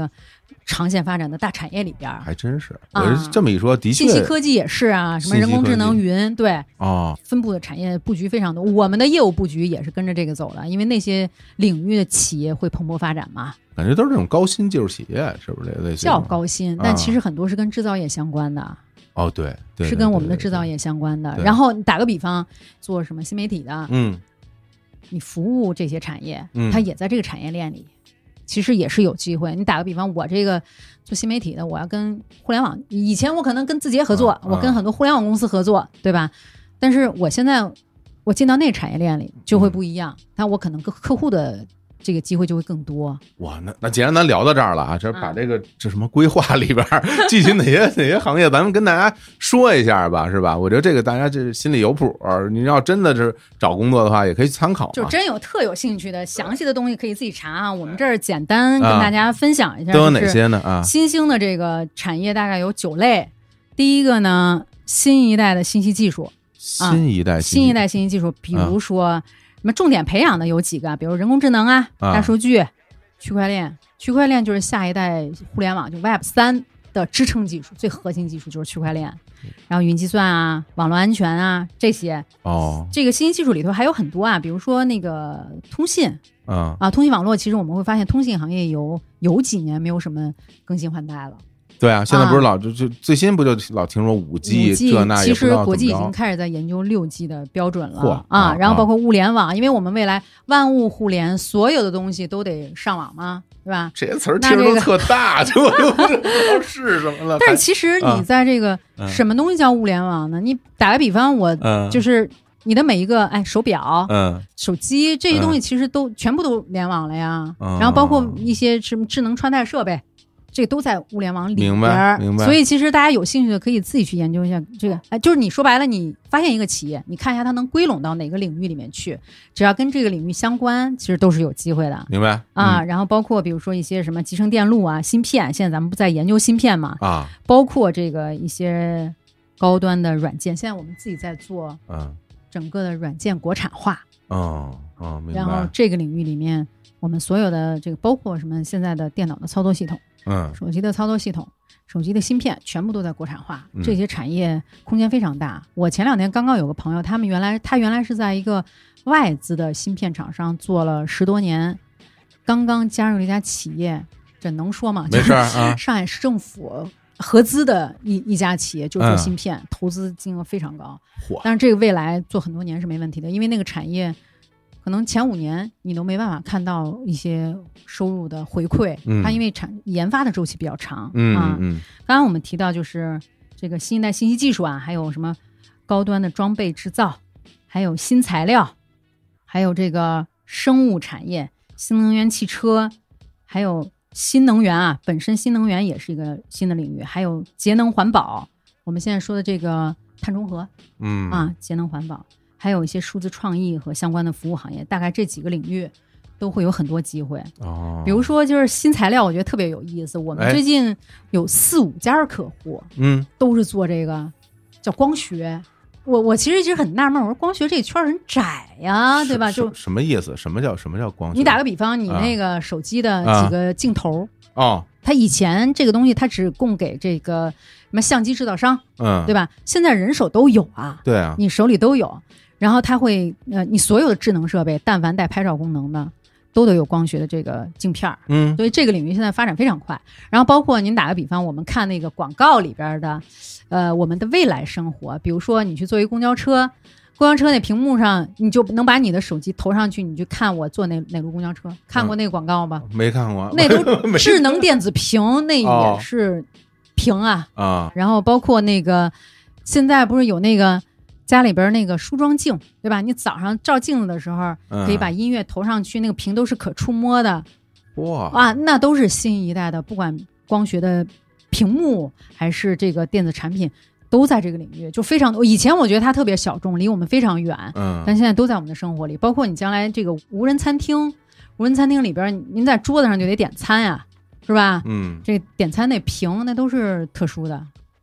长线发展的大产业里边。 还真是，我这么一说，啊、的确， 信息科技也是啊，什么人工智能、云，对， 哦， 分布的产业布局非常多。我们的业务布局也是跟着这个走的，因为那些领域的企业会蓬勃发展嘛。 感觉都是这种高新技术企业，是不是类似？ 叫高新，但其实很多是跟制造业相关的。啊、 哦，对，对， 是跟我们的制造业相关的。然后打个比方，做什么新媒体的， 嗯， 你服务这些产业， 嗯， 它也在这个产业链里，其实也是有机会。你打个比方，我这个做新媒体的，我要跟互联网，以前我可能跟字节合作， 啊、 我跟很多互联网公司合作，对吧？但是我现在我进到那个产业链里就会不一样，那、嗯、我可能跟客户的这个机会就会更多。 哇，那那既然咱聊到这儿了啊，这把这个、嗯、这什么规划里边具体哪些哪些行业，咱们跟大家说一下吧，是吧？我觉得这个大家这心里有谱，你要真的是找工作的话，也可以参考。 就真有特有兴趣的详细的东西可以自己查啊。我们这儿简单跟大家分享一下， 都有哪些呢？啊， 新兴的这个产业大概有九类。第一个呢，新一代的信息技术。 新一代新一代信息技术，比如说什么重点培养的有几个，比如人工智能啊、大数据、区块链。区块链就是下一代互联网，就 Web 三的支撑技术，最核心技术就是区块链。然后云计算啊、网络安全啊这些。 哦， 这个信息技术里头还有很多啊，比如说那个通信， 嗯啊，通信网络，其实我们会发现通信行业有有几年没有什么更新换代了。 对啊，现在不是老就就最新不就老听说五 G 这那也不知道怎么着， 其实国际已经开始在研究六 G 的标准了啊， 啊，然后包括物联网，因为我们未来万物互联，所有的东西都得上网嘛，对吧？ 这些词儿听着都特大，就我就不知道是什么了。 但是其实你在这个什么东西叫物联网呢？你打个比方，我就是你的每一个哎手表、 嗯、 手机这些东西，其实都全部都联网了呀。然后包括一些什么智能穿戴设备。这个都在物联网里边， 明白明白。 所以其实大家有兴趣的可以自己去研究一下这个。哎，就是你说白了，你发现一个企业，你看一下它能归拢到哪个领域里面去，只要跟这个领域相关，其实都是有机会的。 明白啊、 嗯。 然后包括比如说一些什么集成电路啊、芯片，现在咱们不在研究芯片嘛？ 啊， 包括这个一些高端的软件，现在我们自己在做， 嗯， 整个的软件国产化。 哦哦，明白。 然后这个领域里面，我们所有的这个包括什么现在的电脑的操作系统。 嗯， 手机的操作系统、手机的芯片全部都在国产化， 嗯、 这些产业空间非常大。我前两天刚刚有个朋友，他们原来他原来是在一个外资的芯片厂商做了十多年，刚刚加入了一家企业，这能说吗？ 没事啊。 上海市政府合资的一一家企业就做芯片，嗯、投资金额非常高。但是这个未来做很多年是没问题的，因为那个产业。可能前五年你都没办法看到一些收入的回馈， 嗯、 它因为产研发的周期比较长， 嗯啊。 嗯。 刚刚我们提到就是这个新一代信息技术啊，还有什么高端的装备制造，还有新材料，还有这个生物产业、新能源汽车，还有新能源啊，本身新能源也是一个新的领域，还有节能环保，我们现在说的这个碳中和， 嗯啊，节能环保。还有一些数字创意和相关的服务行业，大概这几个领域都会有很多机会。 哦， 比如说就是新材料，我觉得特别有意思。我们最近有四五家客户， 嗯， 都是做这个叫光学。我我其实一直很纳闷，我说光学这圈很窄呀，对吧？就什么意思？什么叫什么叫光学？ 你打个比方，你那个手机的几个镜头哦， 它以前这个东西它只供给这个什么相机制造商， 嗯， 对吧？现在人手都有啊， 对啊， 你手里都有。然后它会，呃，你所有的智能设备，但凡带拍照功能的，都得有光学的这个镜片儿。 嗯， 所以这个领域现在发展非常快。然后包括您打个比方，我们看那个广告里边的，呃，我们的未来生活，比如说你去坐一公交车，公交车那屏幕上，你就能把你的手机投上去，你去看我坐哪哪路公交车。看过那个广告吧？ 嗯、没看过。 那都智能电子屏，那也是屏啊。 啊、哦。 然后包括那个，现在不是有那个。家里边那个梳妆镜，对吧？你早上照镜子的时候，可以把音乐投上去，嗯、那个屏都是可触摸的。 哇啊，那都是新一代的，不管光学的屏幕还是这个电子产品，都在这个领域，就非常多。以前我觉得它特别小众，离我们非常远， 嗯， 但现在都在我们的生活里。包括你将来这个无人餐厅，无人餐厅里边，您在桌子上就得点餐呀，是吧？ 嗯， 这点餐那屏那都是特殊的。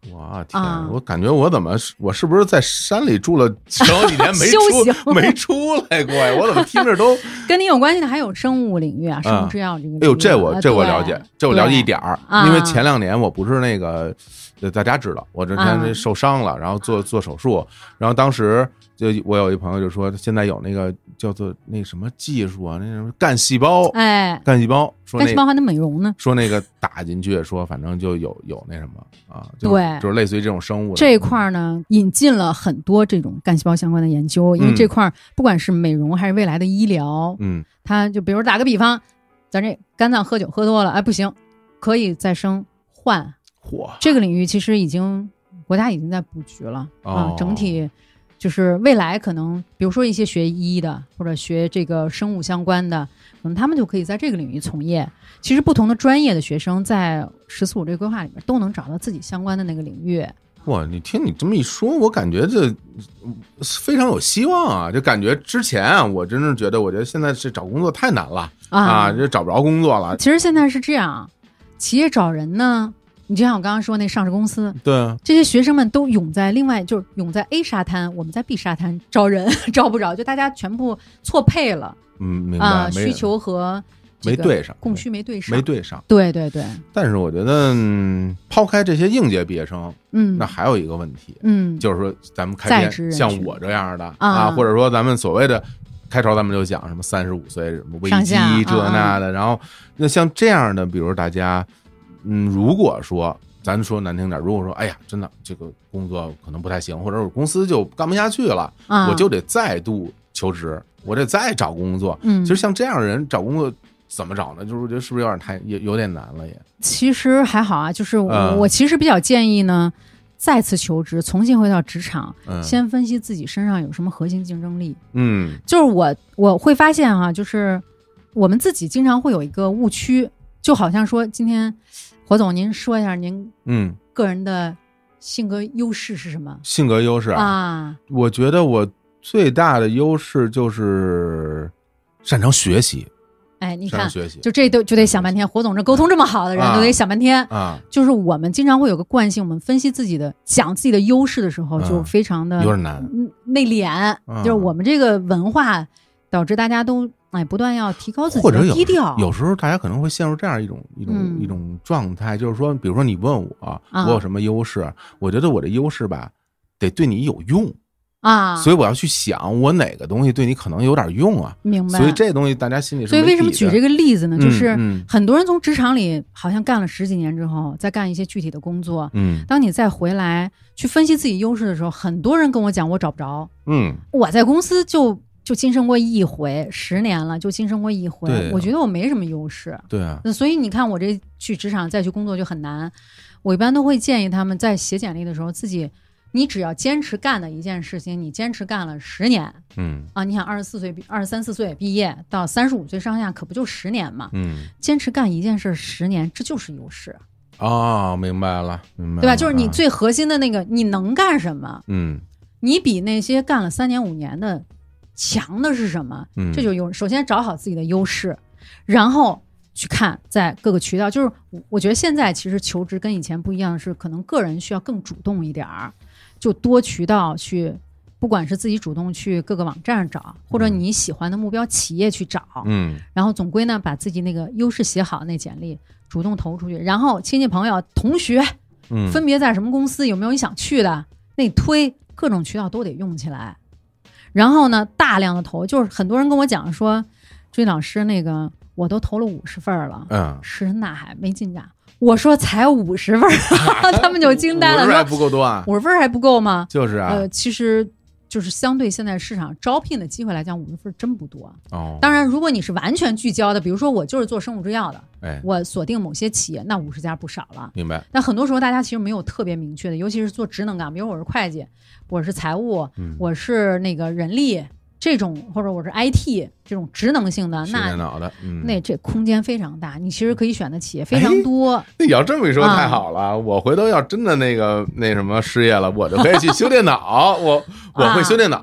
我天、啊！我感觉我怎么我是不是在山里住了好几年没出没出来过呀？我怎么听着都跟你有关系的还有生物领域啊，生物制药这个领域、啊。 哎呦，这我这我了解，这我了解一点儿、啊，因为前两年我不是那个，大家知道我这天受伤了，啊、然后做做手术，然后当时就我有一朋友就说，现在有那个叫做那什么技术啊，那什么干细胞， 哎， 干细胞，说、那个、 干细胞还能美容呢， 说那个打进去，说反正就有有那什么啊，就对， 就是类似于这种生物这一块呢，引进了很多这种干细胞相关的研究，因为这块不管是美容还是未来的医疗， 嗯， 它就比如打个比方，咱这肝脏喝酒喝多了，哎不行，可以再生换， 嚯， 这个领域其实已经国家已经在布局了、 哦、 啊，整体。就是未来可能，比如说一些学医的或者学这个生物相关的，可能他们就可以在这个领域从业。其实不同的专业的学生在“十四五”这个规划里面都能找到自己相关的那个领域。 哇，你听你这么一说，我感觉这非常有希望啊！就感觉之前啊，我真是觉得，我觉得现在是找工作太难了啊，就找不着工作了。 其实现在是这样，企业找人呢。你就像我刚刚说那上市公司， 对啊， 这些学生们都涌在另外就是涌在 A 沙滩，我们在 B 沙滩招人招不着，就大家全部错配了。 嗯，明白。 啊、需求和没对上， 供需没对上， 没对上。 对对对。 但是我觉得、嗯、抛开这些应届毕业生， 嗯， 那还有一个问题， 嗯， 就是说咱们开篇像我这样的啊， 啊， 或者说咱们所谓的。开头咱们就讲什么三十五岁什么危机这那的， 啊、 然后那像这样的，比如大家，嗯，如果说咱说难听点，如果说哎呀，真的这个工作可能不太行，或者我公司就干不下去了， 啊、 我就得再度求职，我得再找工作。 嗯， 其实像这样的人找工作怎么找呢？就是我觉得是不是有点太也有点难了也？ 其实还好啊，就是我、 嗯、 我其实比较建议呢。再次求职，重新回到职场、嗯，先分析自己身上有什么核心竞争力。 嗯， 就是我我会发现哈、啊，就是我们自己经常会有一个误区，就好像说今天火总您说一下您嗯个人的性格优势是什么？ 性格优势啊， 我觉得我最大的优势就是擅长学习。 哎，你看，就这都就得想半天。火总这沟通这么好的人， 啊、 都得想半天啊。 就是我们经常会有个惯性，我们分析自己的、讲自己的优势的时候，就非常的有点难、 内敛、啊。就是我们这个文化导致大家都哎不断要提高自己的低调。 有时候大家可能会陷入这样一种一种、嗯、一种状态，就是说，比如说你问我，我有什么优势？啊、我觉得我的优势吧，得对你有用。 啊， 所以我要去想，我哪个东西对你可能有点用啊？ 明白。 所以这东西大家心里是所以为什么举这个例子呢？就是很多人从职场里好像干了十几年之后，再干一些具体的工作， 嗯， 当你再回来去分析自己优势的时候，很多人跟我讲我找不着， 嗯， 我在公司就就晋升过一回，十年了就晋升过一回， 啊、 我觉得我没什么优势， 对啊， 所以你看我这去职场再去工作就很难。我一般都会建议他们在写简历的时候自己。你只要坚持干的一件事情，你坚持干了十年， 嗯啊，你想二十四岁、二十三四岁毕业到三十五岁上下，可不就十年嘛？ 嗯， 坚持干一件事十年，这就是优势。 哦，明白了，明白了， 对吧？就是你最核心的那个，你能干什么？ 嗯， 你比那些干了三年五年的强的是什么？ 嗯， 这就有首先找好自己的优势，然后去看在各个渠道。就是我觉得现在其实求职跟以前不一样，是可能个人需要更主动一点儿。就多渠道去，不管是自己主动去各个网站找，或者你喜欢的目标企业去找， 嗯， 然后总归呢，把自己那个优势写好，那简历主动投出去，然后亲戚朋友、同学， 嗯， 分别在什么公司，有没有你想去的，那推各种渠道都得用起来。然后呢，大量的投，就是很多人跟我讲说，追老师那个我都投了五十份了， 嗯， 石沉大海没进展。我说才五十分，他们就惊呆了， 五十分还不够多啊？ 五十分还不够吗？ 就是啊， 呃，其实就是相对现在市场招聘的机会来讲，五十分真不多。 哦， 当然，如果你是完全聚焦的，比如说我就是做生物制药的， 哎， 我锁定某些企业，那五十家不少了。 明白。 但很多时候大家其实没有特别明确的，尤其是做职能岗，比如我是会计，我是财务， 嗯、 我是那个人力。这种或者我是 I T 这种职能性的，那电脑的，嗯， 那这空间非常大，你其实可以选的企业非常多。 哎、你要这么一说太好了、啊，我回头要真的那个那什么失业了，我就可以去修电脑，我我会修电脑。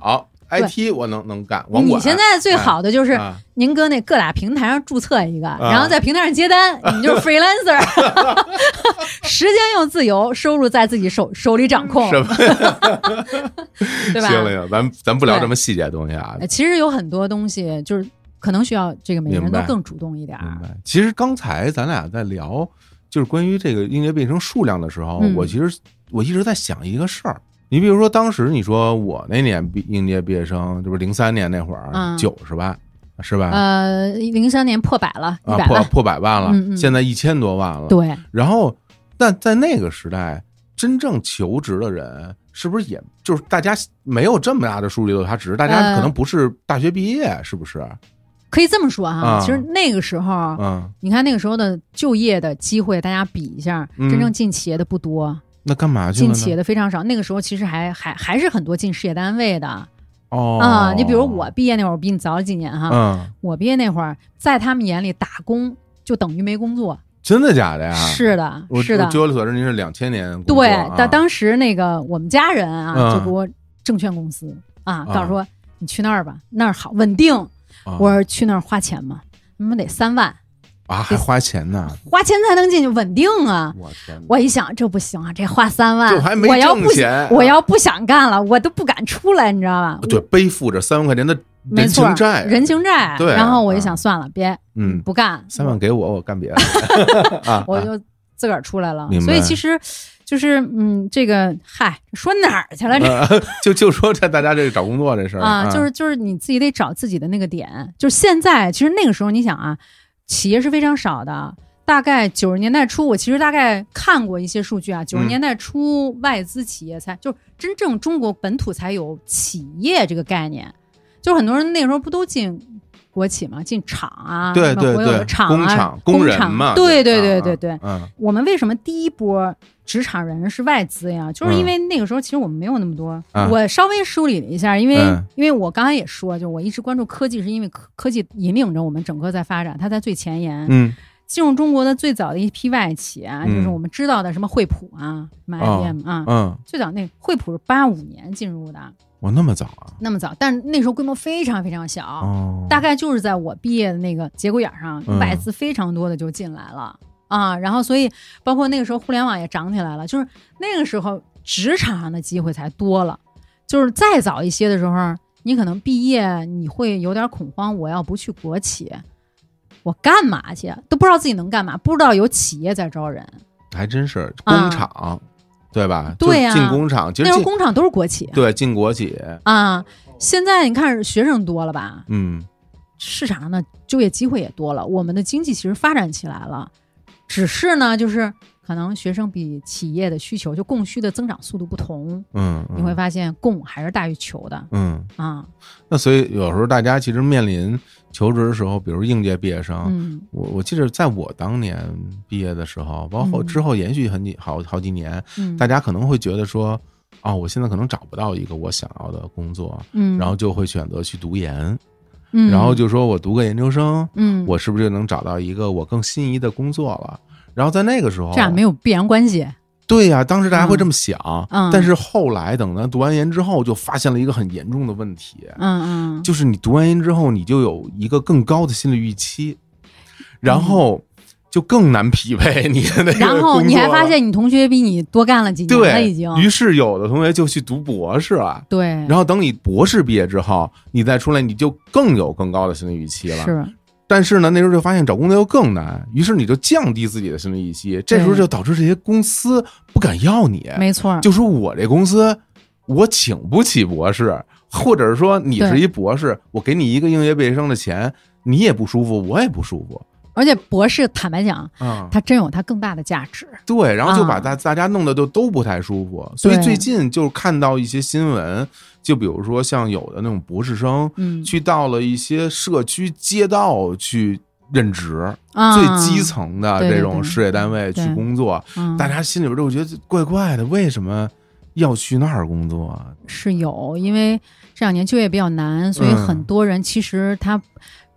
I T 我能能干。网管你现在最好的就是、 啊、 您搁那各大平台上注册一个，啊、然后在平台上接单，你就是 freelancer， 时间又自由，收入在自己手手里掌控， 是吧？ 对吧？ 行了行了，咱咱不聊这么细节的东西啊。 其实有很多东西就是可能需要这个每个人都更主动一点。 明白。其实刚才咱俩在聊就是关于这个应届毕业生数量的时候，嗯、我其实我一直在想一个事儿。你比如说，当时你说我那年毕应届毕业生，就是零三年那会儿，九十万，是吧？ 呃，零三年破百了，一百万， 啊、破破百万了， 嗯嗯现在一千多万了。 对。 然后，但在那个时代，真正求职的人，是不是也就是大家没有这么大的数据的？他只是大家可能不是大学毕业，呃、是不是？ 可以这么说哈、 啊， 其实那个时候， 嗯， 你看那个时候的就业的机会，大家比一下， 嗯、 真正进企业的不多。 那干嘛去了呢？ 进企业的非常少，那个时候其实还还还是很多进事业单位的。 哦啊、嗯，你比如我毕业那会儿，我比你早几年哈。 嗯， 我毕业那会儿，在他们眼里打工就等于没工作。 真的假的呀？ 是的，是的。 据我所知，您是两千年工作。 对，但、 啊、 当时那个我们家人啊， 嗯、 就给我证券公司啊，告诉说、嗯、你去那儿吧，那儿好稳定。 啊、 我说去那儿花钱吗？他妈得三万。 啊，还花钱呢？ 花钱才能进去，稳定啊！ 我天！ 我一想，这不行啊，这花三万， 这还没挣钱， 我要不想干了，我都不敢出来，你知道吧？ 对，背负着三万块钱的人情债， 人情债。 对、啊。 然后我就想，算了，别， 嗯， 不干。 三万给我，我干别的。啊、 我就自个儿出来了。 明白。 所以其实就是，嗯，这个，嗨，说哪儿去了？这、 呃、就就说这大家这个找工作这事儿啊，就是就是你自己得找自己的那个点。就是现在，其实那个时候，你想啊。企业是非常少的，大概九十年代初，我其实大概看过一些数据啊，九十年代初外资企业才、嗯、就真正中国本土才有企业这个概念，就很多人那个时候不都进国企嘛，进厂啊， 对对对， 厂啊， 工厂工人嘛， 对对对对对， 嗯， 我们为什么第一波职场人是外资呀？就是因为那个时候其实我们没有那么多。嗯、我稍微梳理了一下，因为、嗯、因为我刚才也说，就我一直关注科技，是因为科科技引领着我们整个在发展，它在最前沿。 嗯， 进入中国的最早的一批外企啊，嗯、就是我们知道的什么惠普啊、什么 I B M 啊， 嗯， 最早那惠普是八五年进入的。 哇，那么早啊！ 那么早，但是那时候规模非常非常小， 哦、 大概就是在我毕业的那个节骨眼上， 嗯、 外资非常多的就进来了。啊，然后所以包括那个时候互联网也涨起来了，就是那个时候职场上的机会才多了。就是再早一些的时候，你可能毕业你会有点恐慌，我要不去国企，我干嘛去？都不知道自己能干嘛，不知道有企业在招人， 还真是工厂，啊、对吧？ 对呀、啊， 进工厂，其实那时候工厂都是国企， 对，进国企啊。现在你看学生多了吧？ 嗯， 市场上的就业机会也多了，我们的经济其实发展起来了。只是呢，就是可能学生比企业的需求，就供需的增长速度不同， 嗯，嗯你会发现供还是大于求的， 嗯啊， 那所以有时候大家其实面临求职的时候，比如应届毕业生， 嗯， 我我记得在我当年毕业的时候，包括之后延续很几好好几年， 嗯， 大家可能会觉得说，哦，我现在可能找不到一个我想要的工作， 嗯， 然后就会选择去读研。 嗯， 然后就说我读个研究生， 嗯， 我是不是就能找到一个我更心仪的工作了？然后在那个时候， 这样没有必然关系。 对呀、啊，当时大家会这么想， 嗯， 但是后来等咱读完研之后，就发现了一个很严重的问题， 嗯嗯， 就是你读完研之后，你就有一个更高的心理预期，然后就更难匹配你的那个工作。 然后你还发现你同学比你多干了几年了，已经。 于是有的同学就去读博士了， 对。 然后等你博士毕业之后，你再出来，你就更有更高的心理预期了。 是。 但是呢，那时候就发现找工作又更难，于是你就降低自己的心理预期，这时候就导致这些公司不敢要你。 没错， 就说我这公司我请不起博士，或者是说你是一博士，我给你一个应届毕业生的钱，你也不舒服，我也不舒服。 而且博士坦白讲， 嗯， 他真有他更大的价值。 对，然后就把大大家弄得都都不太舒服。所以最近就看到一些新闻，就比如说像有的那种博士生， 嗯， 去到了一些社区街道去任职， 啊、 最基层的这种事业单位去工作， 对对对， 大家心里边就觉得怪怪的，为什么要去那儿工作啊？ 是有，因为这两年就业比较难，所以很多人其实他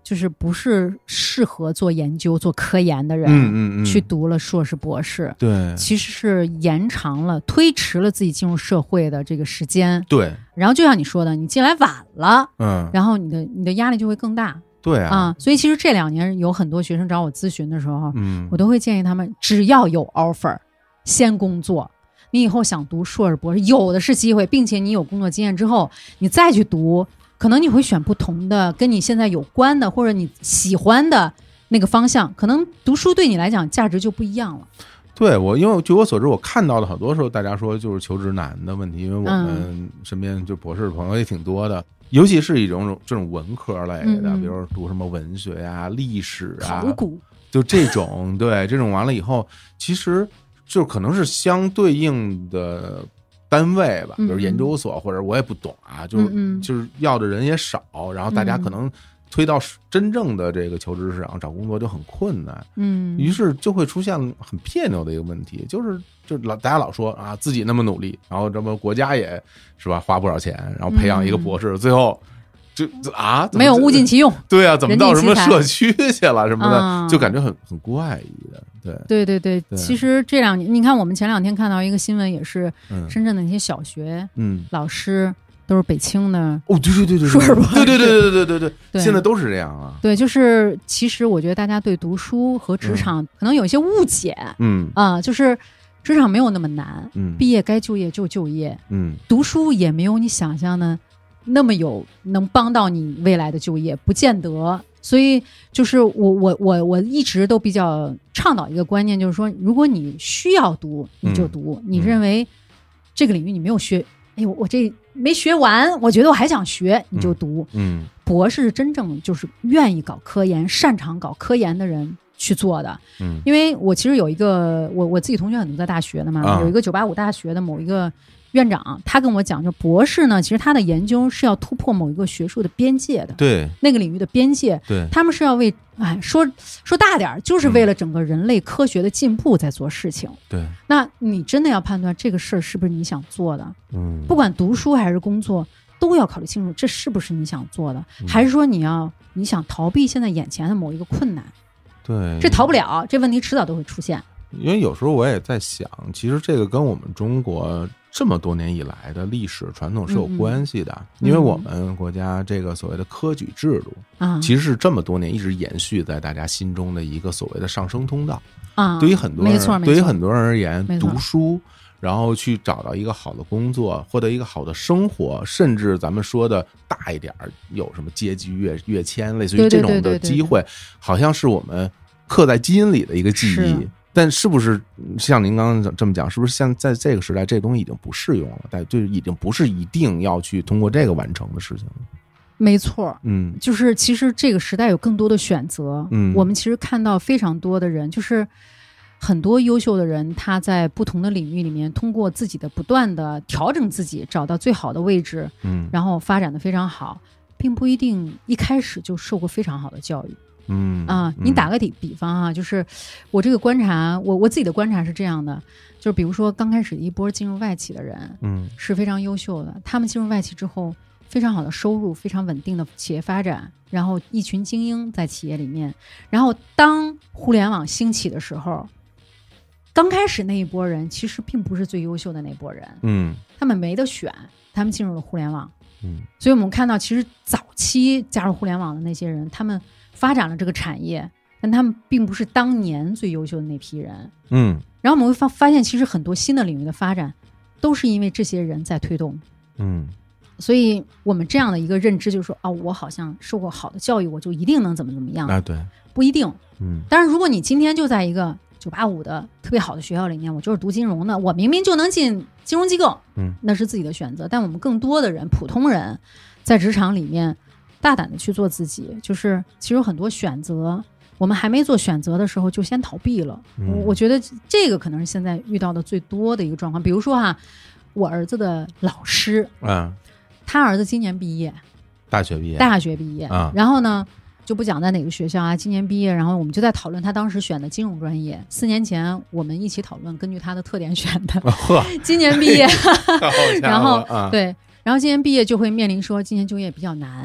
就是不是适合做研究做科研的人， 嗯嗯嗯， 去读了硕士博士， 对， 其实是延长了推迟了自己进入社会的这个时间， 对。 然后就像你说的，你进来晚了， 嗯， 然后你的你的压力就会更大。 对啊， 啊，所以其实这两年有很多学生找我咨询的时候， 嗯， 我都会建议他们，只要有 offer， 先工作。你以后想读硕士博士，有的是机会，并且你有工作经验之后，你再去读，可能你会选不同的跟你现在有关的或者你喜欢的那个方向，可能读书对你来讲价值就不一样了。 对，我因为据我所知，我看到的好多时候大家说就是求职难的问题，因为我们身边就博士的朋友也挺多的，尤其是一种这种文科类的，嗯嗯，比如说读什么文学啊、历史啊、 考古， 就这种对这种完了以后，其实就可能是相对应的单位吧，比如研究所，或者我也不懂啊，就是嗯嗯就是要的人也少，然后大家可能推到真正的这个求职市场找工作就很困难， 嗯， 于是就会出现很别扭的一个问题，就是就老大家老说啊自己那么努力，然后这么国家也是吧花不少钱，然后培养一个博士，嗯、最后就啊没有物尽其用， 对啊，怎么到什么社区去了什么的，嗯、就感觉很很怪异的，对对对 对, 对。其实这两年，你看我们前两天看到一个新闻，也是深圳的那些小学嗯老师。都是北清的哦，对对对对， 硕士博士， 对对对对对对对，现在都是这样啊。 对，就是其实我觉得大家对读书和职场可能有一些误解，嗯啊，就是职场没有那么难，嗯，毕业该就业就就业，嗯，读书也没有你想象的那么有能帮到你未来的就业，不见得。所以就是我我我我一直都比较倡导一个观念，就是说，如果你需要读，你就读； 嗯、 你认为这个领域你没有学。哎呦，我这没学完，我觉得我还想学，你就读。嗯，嗯博士真正就是愿意搞科研、擅长搞科研的人去做的。嗯，因为我其实有一个我我自己同学很多在大学的嘛，啊、有一个九八五大学的某一个院长，他跟我讲，就博士呢，其实他的研究是要突破某一个学术的边界的， 对那个领域的边界， 对， 他们是要为哎说说大点，就是为了整个人类科学的进步在做事情。 对， 那你真的要判断这个事儿是不是你想做的，嗯，不管读书还是工作，都要考虑清楚这是不是你想做的，嗯、还是说你要你想逃避现在眼前的某一个困难？ 对， 这逃不了，这问题迟早都会出现。 因为有时候我也在想，其实这个跟我们中国这么多年以来的历史传统是有关系的，嗯、因为我们国家这个所谓的科举制度，嗯、其实是这么多年一直延续在大家心中的一个所谓的上升通道。啊、嗯，对于很多人， 没错， 对于很多人而言，读书，然后去找到一个好的工作，获得一个好的生活，甚至咱们说的大一点，有什么阶级跃跃迁，类似于这种的机会，好像是我们刻在基因里的一个记忆。但是不是像您刚刚这么讲，是不是像在这个时代，这东西已经不适用了？但就已经不是一定要去通过这个完成的事情了。 没错， 嗯， 就是其实这个时代有更多的选择。嗯，我们其实看到非常多的人，就是很多优秀的人，他在不同的领域里面，通过自己的不断的调整自己，找到最好的位置，嗯，然后发展的非常好，并不一定一开始就受过非常好的教育。 嗯啊，你打个比比方啊，就是我这个观察，我我自己的观察是这样的，就是比如说刚开始一波进入外企的人，嗯，是非常优秀的，他们进入外企之后，非常好的收入，非常稳定的企业发展，然后一群精英在企业里面，然后当互联网兴起的时候，刚开始那一波人其实并不是最优秀的那波人， 嗯， 他们没得选，他们进入了互联网， 嗯， 所以我们看到其实早期加入互联网的那些人，他们发展了这个产业，但他们并不是当年最优秀的那批人， 嗯， 然后我们会发发现，其实很多新的领域的发展，都是因为这些人在推动， 嗯， 所以我们这样的一个认知就是说，啊，我好像受过好的教育，我就一定能怎么怎么样啊？对， 不一定， 嗯， 但是如果你今天就在一个九八五的特别好的学校里面，我就是读金融的，我明明就能进金融机构， 嗯， 那是自己的选择，但我们更多的人，普通人，在职场里面。大胆的去做自己，就是其实有很多选择，我们还没做选择的时候就先逃避了。 嗯、 我我觉得这个可能是现在遇到的最多的一个状况。比如说哈，我儿子的老师， 嗯， 他儿子今年毕业， 大学毕业， 大学毕业， 啊、 然后呢就不讲在哪个学校啊，今年毕业，然后我们就在讨论他当时选的金融专业。四年前我们一起讨论，根据他的特点选的， 哦、 今年毕业，然后、 啊、 对，然后今年毕业就会面临说今年就业比较难。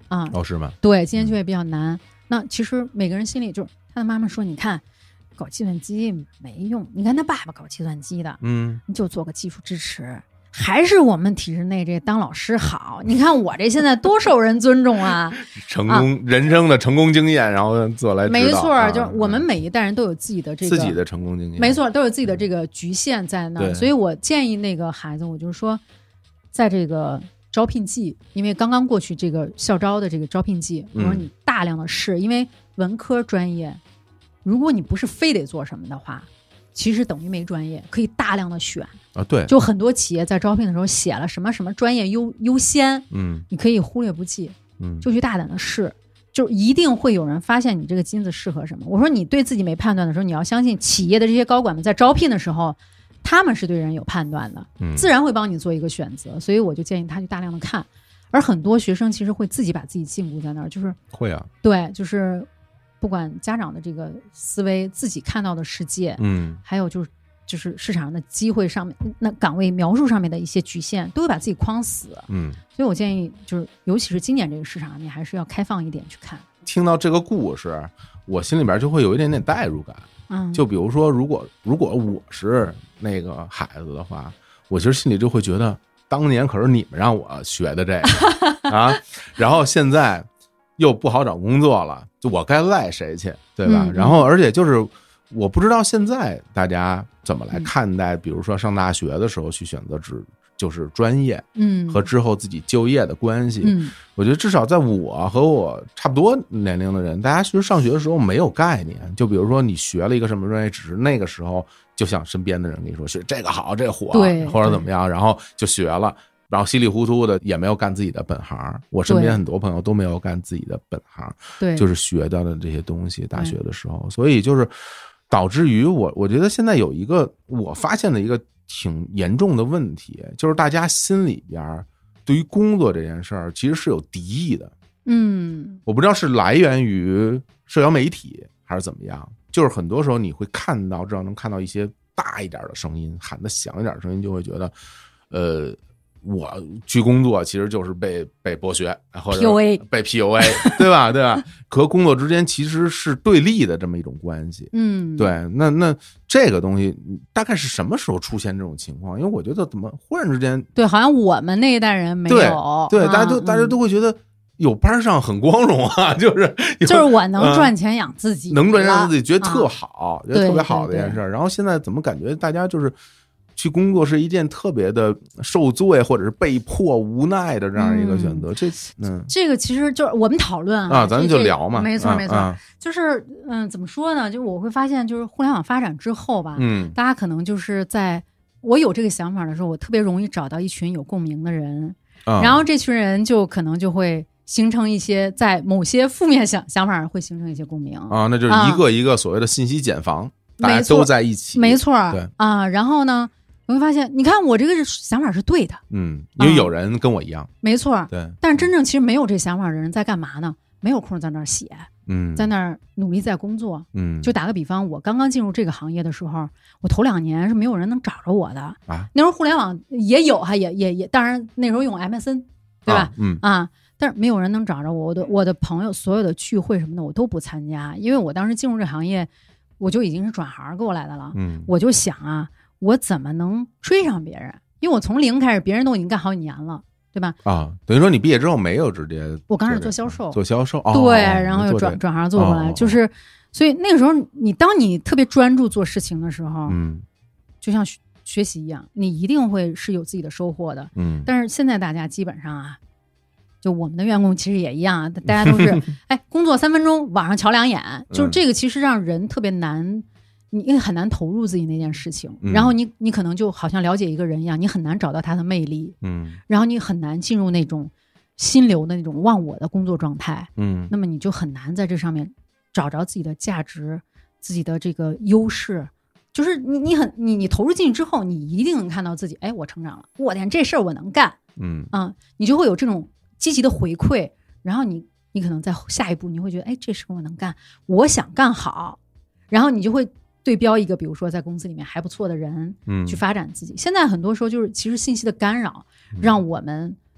啊。 哦，是吗？ 对，今年就业比较难。嗯、那其实每个人心里就是他的妈妈说，你看搞计算机没用，你看他爸爸搞计算机的， 嗯， 你就做个技术支持。还是我们体制内这当老师好，你看我这现在多受人尊重啊！ 成功、啊、人生的成功经验，然后做来指导。 没错、 啊， 就是我们每一代人都有自己的这个自己的成功经验， 没错，都有自己的这个局限在那儿。所以我建议那个孩子，我就是说，在这个招聘季，因为刚刚过去这个校招的这个招聘季，我说你大量的试，嗯、因为文科专业，如果你不是非得做什么的话。其实等于没专业，可以大量的选啊，对， 就很多企业在招聘的时候写了什么什么专业优优先， 嗯， 你可以忽略不计， 嗯， 就去大胆的试，就一定会有人发现你这个金子适合什么。我说你对自己没判断的时候，你要相信企业的这些高管们在招聘的时候，他们是对人有判断的， 嗯， 自然会帮你做一个选择。所以我就建议他去大量的看，而很多学生其实会自己把自己禁锢在那儿，就是会啊， 对，就是。不管家长的这个思维，自己看到的世界， 嗯， 还有就是就是市场上的机会上面，那岗位描述上面的一些局限，都会把自己框死。 嗯， 所以我建议，就是尤其是今年这个市场，你还是要开放一点去看。 听到这个故事，我心里边就会有一点点代入感。 嗯， 就比如说，如果如果我是那个孩子的话，我其实心里就会觉得，当年可是你们让我学的这个啊，然后现在又不好找工作了。就我该赖谁去，对吧？ 嗯、 然后，而且就是我不知道现在大家怎么来看待，嗯、比如说上大学的时候去选择只就是专业， 嗯， 和之后自己就业的关系。 嗯， 我觉得至少在我和我差不多年龄的人，大家其实上学的时候没有概念。就比如说你学了一个什么专业，只是那个时候就像身边的人跟你说学这个好，这个火，或者怎么样，然后就学了。然后稀里糊涂的也没有干自己的本行，我身边很多朋友都没有干自己的本行， 对， 就是学到的这些东西，大学的时候，所以就是导致于我，我觉得现在有一个我发现的一个挺严重的问题，就是大家心里边对于工作这件事儿其实是有敌意的， 嗯， 我不知道是来源于社交媒体还是怎么样，就是很多时候你会看到，至少能看到一些大一点的声音，喊得响一点的声音，就会觉得，呃。我去工作其实就是被被剥削或者被 P U A 对吧对吧？和工作之间其实是对立的这么一种关系。 嗯， 对，那那这个东西大概是什么时候出现这种情况？因为我觉得怎么忽然之间， 对，好像我们那一代人没有， 对，对啊、 大家都、嗯、大家都会觉得有班上很光荣啊，就是就是我能赚钱养自己、 嗯，能赚钱养自己，觉得特好， 啊、 觉得特别好的一件事。然后现在怎么感觉大家就是。去工作是一件特别的受罪或者是被迫无奈的这样一个选择，嗯、这嗯， 这个其实就是我们讨论啊， 啊咱们就聊嘛， 没错没错， 啊、 就是嗯，怎么说呢？就我会发现，就是互联网发展之后吧， 嗯， 大家可能就是在我有这个想法的时候，我特别容易找到一群有共鸣的人， 啊、 然后这群人就可能就会形成一些在某些负面想想法会形成一些共鸣啊，那就是一个一个所谓的信息茧房， 啊、 大家都在一起， 没错， 对啊，然后呢？我会发现，你看我这个想法是对的， 嗯，因为有人跟我一样， 嗯、没错， 对。 但是真正其实没有这想法的人在干嘛呢？没有空在那儿写， 嗯， 在那儿努力在工作， 嗯。 就打个比方，我刚刚进入这个行业的时候，我头两年是没有人能找着我的啊。 那时候互联网也有哈，也也也，当然那时候用 M S N， 对吧？ 啊嗯啊，但是没有人能找着我。我的我的朋友所有的聚会什么的我都不参加，因为我当时进入这行业，我就已经是转行过来的了。 嗯， 我就想啊。我怎么能追上别人？因为我从零开始，别人都已经干好几年了，对吧？ 啊，等于说你毕业之后没有直接， 我刚开始做销售， 做销售， 对， 哦、 然后又转转行做过来， 哦、 就是，所以那个时候你当你特别专注做事情的时候， 嗯， 就像学学习一样，你一定会是有自己的收获的， 嗯。 但是现在大家基本上啊，就我们的员工其实也一样，大家都是哎，工作三分钟，网上瞧两眼，就是这个其实让人特别难。你很难投入自己那件事情， 嗯、 然后你你可能就好像了解一个人一样，你很难找到他的魅力， 嗯， 然后你很难进入那种心流的那种忘我的工作状态， 嗯， 那么你就很难在这上面找着自己的价值，自己的这个优势，就是你你很你你投入进去之后，你一定能看到自己，哎，我成长了，我天，这事儿我能干， 嗯啊，你就会有这种积极的回馈，然后你你可能在下一步你会觉得，哎，这事我能干，我想干好，然后你就会。对标一个比如说在公司里面还不错的人， 嗯， 去发展自己。现在很多时候就是其实信息的干扰让我们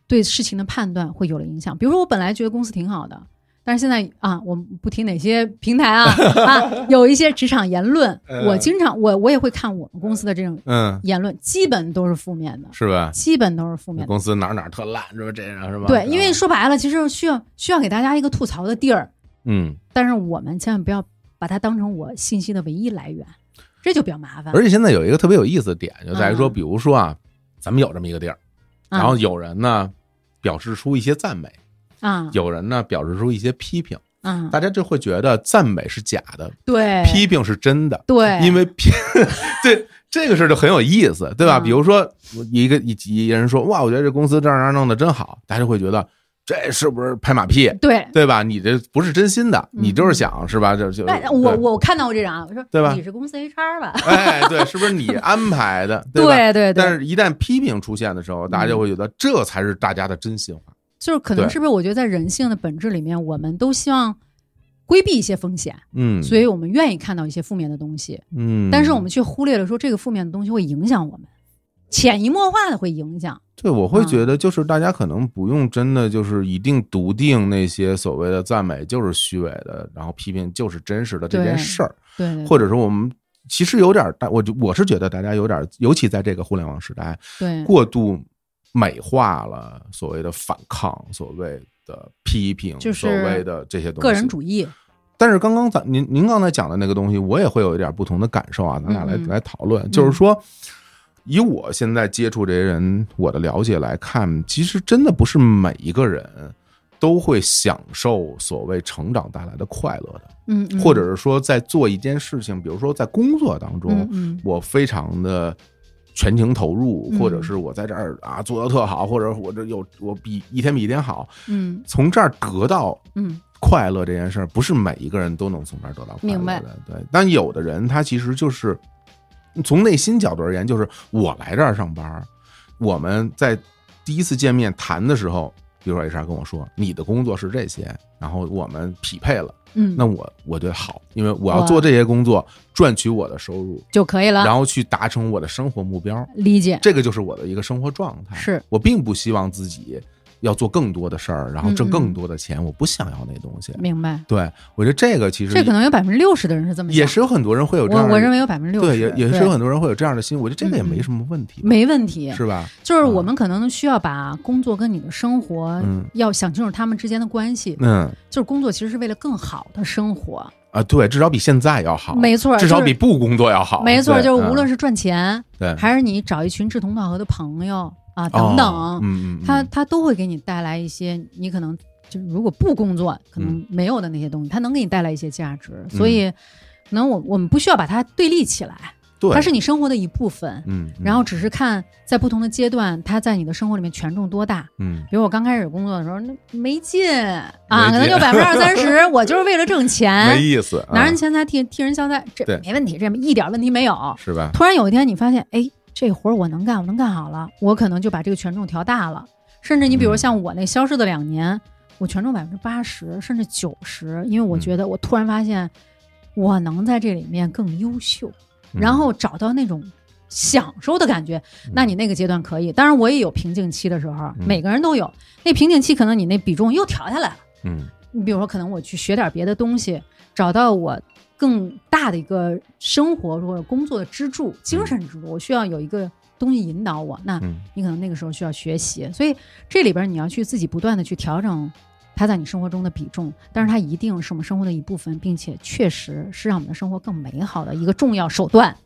对事情的判断会有了影响。比如说我本来觉得公司挺好的，但是现在啊，我不提哪些平台啊啊，有一些职场言论，我经常我我也会看我们公司的这种言论，嗯、基本都是负面的， 是吧？ 基本都是负面的。 公司哪哪特烂，是吧？这样是吧？ 对，因为说白了，其实需要需要给大家一个吐槽的地儿， 嗯， 但是我们千万不要把它当成我信息的唯一来源，这就比较麻烦。 而且现在有一个特别有意思的点，就在于说，嗯、比如说啊，咱们有这么一个地儿，然后有人呢表示出一些赞美。 啊， 有人呢表示出一些批评， 嗯， 大家就会觉得赞美是假的， 对， 批评是真的， 对， 因为批，对这个事就很有意思，对吧？嗯、比如说一个一一人说，哇，我觉得这公司这样弄得真好，大家会觉得这是不是拍马屁？ 对， 对吧？你这不是真心的，嗯、你就是想是吧？就就我我看到过这张，我说对吧？ 你是公司 H R 吧？ 哎，对，是不是你安排的？对吧对对对。 但是，一旦批评出现的时候，大家就会觉得这才是大家的真心话。 就是可能是不是我觉得在人性的本质里面，我们都希望规避一些风险， 嗯， 所以我们愿意看到一些负面的东西， 嗯， 但是我们却忽略了说这个负面的东西会影响我们，潜移默化的会影响。 对，我会觉得就是大家可能不用真的就是一定笃定那些所谓的赞美就是虚伪的，然后批评就是真实的这件事儿， 对， 对， 对， 或者说我们其实有点，我就我是觉得大家有点，尤其在这个互联网时代， 对， 过度美化了所谓的反抗，所谓的批评， 就是所谓的这些东西， 个人主义。 但是刚刚咱您您刚才讲的那个东西，我也会有一点不同的感受啊，咱俩来、 嗯、 来讨论，就是说，以我现在接触这些人，我的了解来看，其实真的不是每一个人都会享受所谓成长带来的快乐的， 嗯，嗯或者是说在做一件事情，比如说在工作当中， 嗯嗯我非常的全情投入，或者是我在这儿啊做得特好，或者我这有我比一天比一天好， 嗯， 从这儿得到嗯快乐这件事儿，不是每一个人都能从这儿得到快乐的， 明白？ 对，但有的人他其实就是从内心角度而言，就是我来这儿上班，我们在第一次见面谈的时候，比如说 H R 跟我说你的工作是这些，然后我们匹配了。 嗯， 那我我觉得好，因为我要做这些工作，赚取我的收入就可以了， 然后去达成我的生活目标。 理解， 这个就是我的一个生活状态。 是我并不希望自己要做更多的事儿，然后挣更多的钱，嗯嗯我不想要那东西。 明白？ 对，我觉得这个其实这可能有百分之六十的人是这么想， 也是有很多人会有这样的， 我我认为有百分之六十， 对，也也是有很多人会有这样的心。我觉得这个也没什么问题， 没问题， 是吧？ 就是我们可能需要把工作跟你的生活要想清楚他们之间的关系。 嗯， 就是工作其实是为了更好的生活啊，对，至少比现在要好， 没错， 至少比不工作要好， 没错，就是无论是赚钱， 对， 还是你找一群志同道合的朋友啊等等， 哦、嗯嗯， 他他都会给你带来一些你可能就如果不工作可能没有的那些东西，他能给你带来一些价值，所以可能我我们不需要把它对立起来。 对， 它是你生活的一部分， 嗯， 然后只是看在不同的阶段，它在你的生活里面权重多大， 嗯， 比如我刚开始工作的时候，那没劲啊，可能就百分之二三十，我就是为了挣钱， 没意思， 拿人钱财替替人消灾，这没问题，这一点问题没有， 是吧？ 突然有一天你发现，哎，这活我能干，我能干好了，我可能就把这个权重调大了，甚至你比如像我那消失的两年，嗯、我权重百分之八十甚至九十，因为我觉得我突然发现我能在这里面更优秀。然后找到那种享受的感觉，嗯、那你那个阶段可以。当然，我也有瓶颈期的时候，嗯、每个人都有。那瓶颈期可能你那比重又调下来了。 嗯， 你比如说，可能我去学点别的东西，找到我更大的一个生活或者工作的支柱、精神支柱。我需要有一个东西引导我，那你可能那个时候需要学习。所以这里边你要去自己不断的去调整它在你生活中的比重，但是它一定是我们生活的一部分，并且确实是让我们的生活更美好的一个重要手段。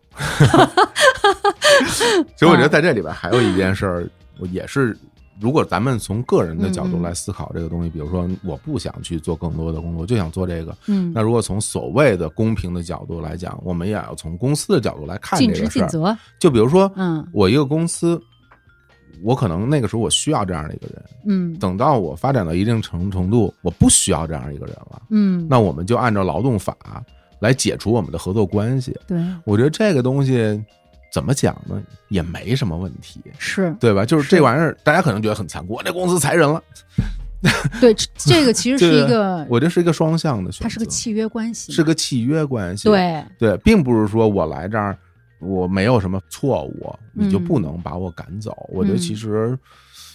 所以我觉得在这里边还有一件事儿，我也是，如果咱们从个人的角度来思考这个东西，嗯嗯比如说我不想去做更多的工作，就想做这个， 嗯， 那如果从所谓的公平的角度来讲，我们也要从公司的角度来看这个事儿， 尽职尽责。 就比如说， 嗯， 我一个公司。我可能那个时候我需要这样的一个人， 嗯， 等到我发展到一定程程度，我不需要这样一个人了， 嗯， 那我们就按照劳动法来解除我们的合作关系。 对， 我觉得这个东西怎么讲呢，也没什么问题， 是对吧？就是这玩意儿，大家可能觉得很残酷，我这公司裁人了。 对，这个其实是一个， 我这是一个双向的选择， 它是个契约关系， 是个契约关系。 对对，并不是说我来这儿。我没有什么错误，你就不能把我赶走。嗯、我觉得其实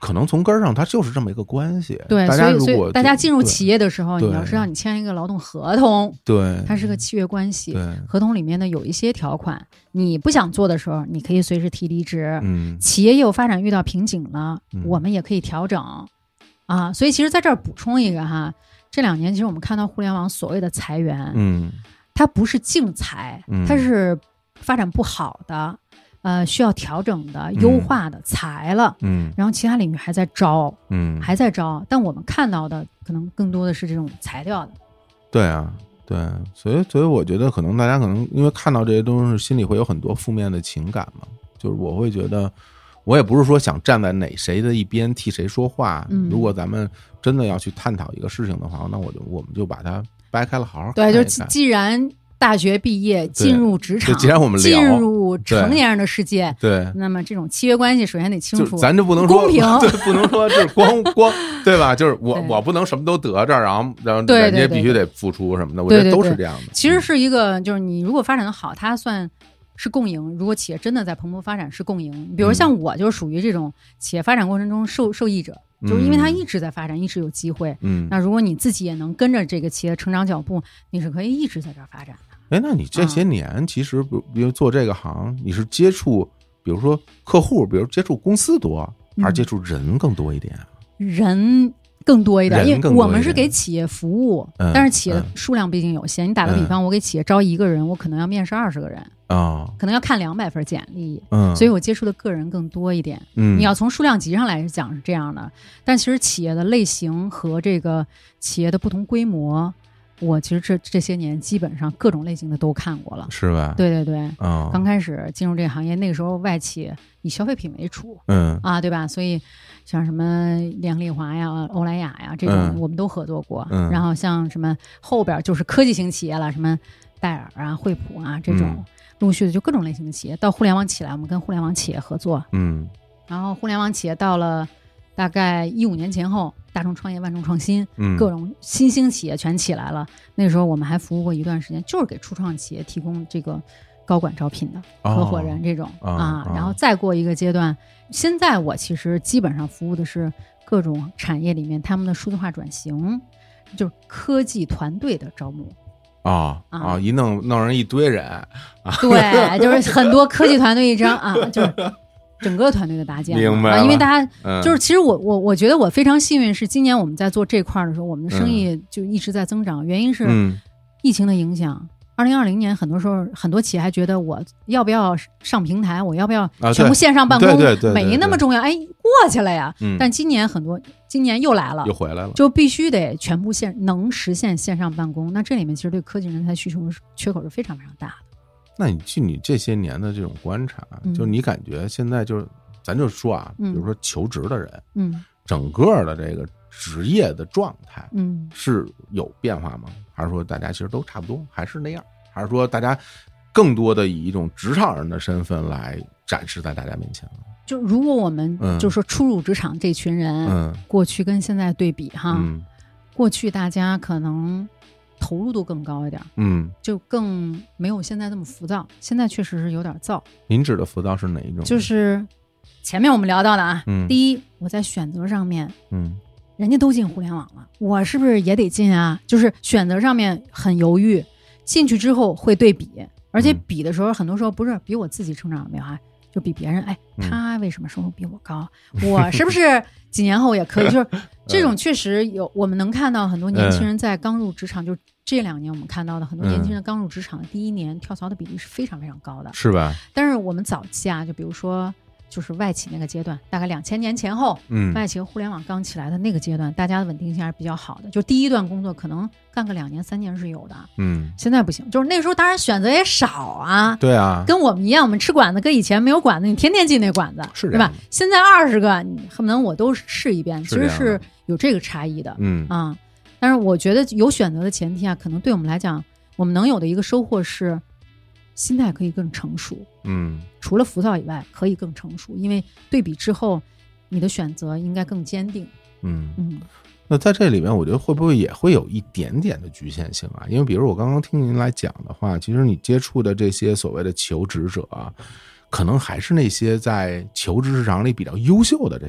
可能从根儿上它就是这么一个关系。 对， 大家如果所以所以大家进入企业的时候， 你要是让你签一个劳动合同， 对， 它是个契约关系， 对， 合同里面呢有一些条款，你不想做的时候，你可以随时提离职。 嗯， 企业业务发展遇到瓶颈了， 嗯、 我们也可以调整啊。所以其实在这儿补充一个哈，这两年其实我们看到互联网所谓的裁员， 嗯， 它不是净裁，它是发展不好的。呃，需要调整的、优化的裁了， 嗯， 然后其他领域还在招， 嗯， 还在招，但我们看到的可能更多的是这种裁掉的。 对啊，对，所以所以我觉得可能大家可能因为看到这些东西，心里会有很多负面的情感嘛。就是我会觉得，我也不是说想站在哪谁的一边替谁说话。 嗯， 如果咱们真的要去探讨一个事情的话，那我就我们就把它掰开了好好看对， 一看。 就既然大学毕业进入职场， 既然我们聊进入成年人的世界， 对， 那么这种契约关系首先得清楚， 咱就不能说公平， 对，不能说就是光光对吧？就是我我不能什么都得着，然后然后人家必须得付出什么的，我觉得都是这样的。 其实是一个，就是你如果发展的好，它算是共赢；如果企业真的在蓬勃发展，是共赢。比如像我就属于这种企业发展过程中受受益者。就是因为它一直在发展，一直有机会。 嗯， 那如果你自己也能跟着这个企业成长脚步，你是可以一直在这儿发展的。 哎，那你这些年其实，比如做这个行，你是接触，比如说客户，比如接触公司多，还是接触人更多一点？ 嗯、人更多一点，因为我们是给企业服务， 嗯、 但是企业的数量毕竟有限。 嗯、 你打个比方，我给企业招一个人，我可能要面试二十个人。 哦， 可能要看两百份简历， 嗯， 所以我接触的个人更多一点。 嗯， 你要从数量级上来讲是这样的，但其实企业的类型和这个企业的不同规模，我其实这这些年基本上各种类型的都看过了， 是吧？ 对对对， 哦， 刚开始进入这个行业，那个时候外企以消费品为主， 嗯啊，对吧？所以像什么联合利华呀、欧莱雅呀这种，我们都合作过。 嗯， 然后像什么后边就是科技型企业了，什么戴尔啊、惠普啊这种。嗯，陆续的就各种类型的企业，到互联网起来，我们跟互联网企业合作， 嗯， 然后互联网企业到了大概一五年前后，大众创业、万众创新， 嗯， 各种新兴企业全起来了。那时候我们还服务过一段时间，就是给初创企业提供这个高管招聘的合伙人这种、 哦、 啊，然后再过一个阶段，现在我其实基本上服务的是各种产业里面他们的数字化转型，就是科技团队的招募。 啊、哦、啊！一弄弄人一堆人啊， 对，就是很多科技团队一张啊，就是整个团队的搭建。 明白了、 啊，因为大家、 嗯、 就是，其实我我我觉得我非常幸运，是今年我们在做这块的时候，我们的生意就一直在增长。嗯、原因是疫情的影响。二零二零年很多时候，很多企业还觉得我要不要上平台，我要不要全部线上办公， 啊、对对对对对没那么重要。哎，过去了呀。 嗯、 但今年很多，今年又来了， 又回来了， 就必须得全部线能实现线上办公。那这里面其实对科技人才需求缺口是非常非常大的。 那你据你这些年的这种观察， 嗯、 就你感觉现在就是，咱就说啊， 嗯、 比如说求职的人， 嗯， 整个的这个职业的状态， 嗯， 是有变化吗？还是说大家其实都差不多，还是那样？还是说大家更多的以一种职场人的身份来展示在大家面前了？ 就如果我们就说初入职场这群人， 嗯， 过去跟现在对比哈， 嗯， 过去大家可能投入度更高一点， 嗯， 就更没有现在那么浮躁。现在确实是有点躁。 您指的浮躁是哪一种？ 就是前面我们聊到的啊， 嗯， 第一，我在选择上面， 嗯， 人家都进互联网了，我是不是也得进啊？就是选择上面很犹豫。进去之后会对比，而且比的时候，很多时候不是比我自己成长没有啊，就比别人。哎，他为什么收入比我高？嗯、我是不是几年后也可以？就是这种确实有，我们能看到很多年轻人在刚入职场，就这两年我们看到的很多年轻人刚入职场的第一年跳槽的比例是非常非常高的， 是吧？ 但是我们早期啊，就比如说。就是外企那个阶段，大概两千年前后， 嗯， 外企和互联网刚起来的那个阶段，大家的稳定性还是比较好的。就第一段工作可能干个两年三年是有的， 嗯， 现在不行。就是那个时候，当然选择也少啊， 对啊， 跟我们一样，我们吃馆子跟以前没有馆子，你天天进那馆子， 是对吧？现在二十个，你恨不能我都试一遍，其实是有这个差异的， 嗯啊。但是我觉得有选择的前提啊，可能对我们来讲，我们能有的一个收获是。心态可以更成熟， 嗯， 除了浮躁以外，可以更成熟，因为对比之后，你的选择应该更坚定。 嗯嗯， 那在这里面，我觉得会不会也会有一点点的局限性啊？因为比如我刚刚听您来讲的话，其实你接触的这些所谓的求职者啊，可能还是那些在求职市场里比较优秀的这些人。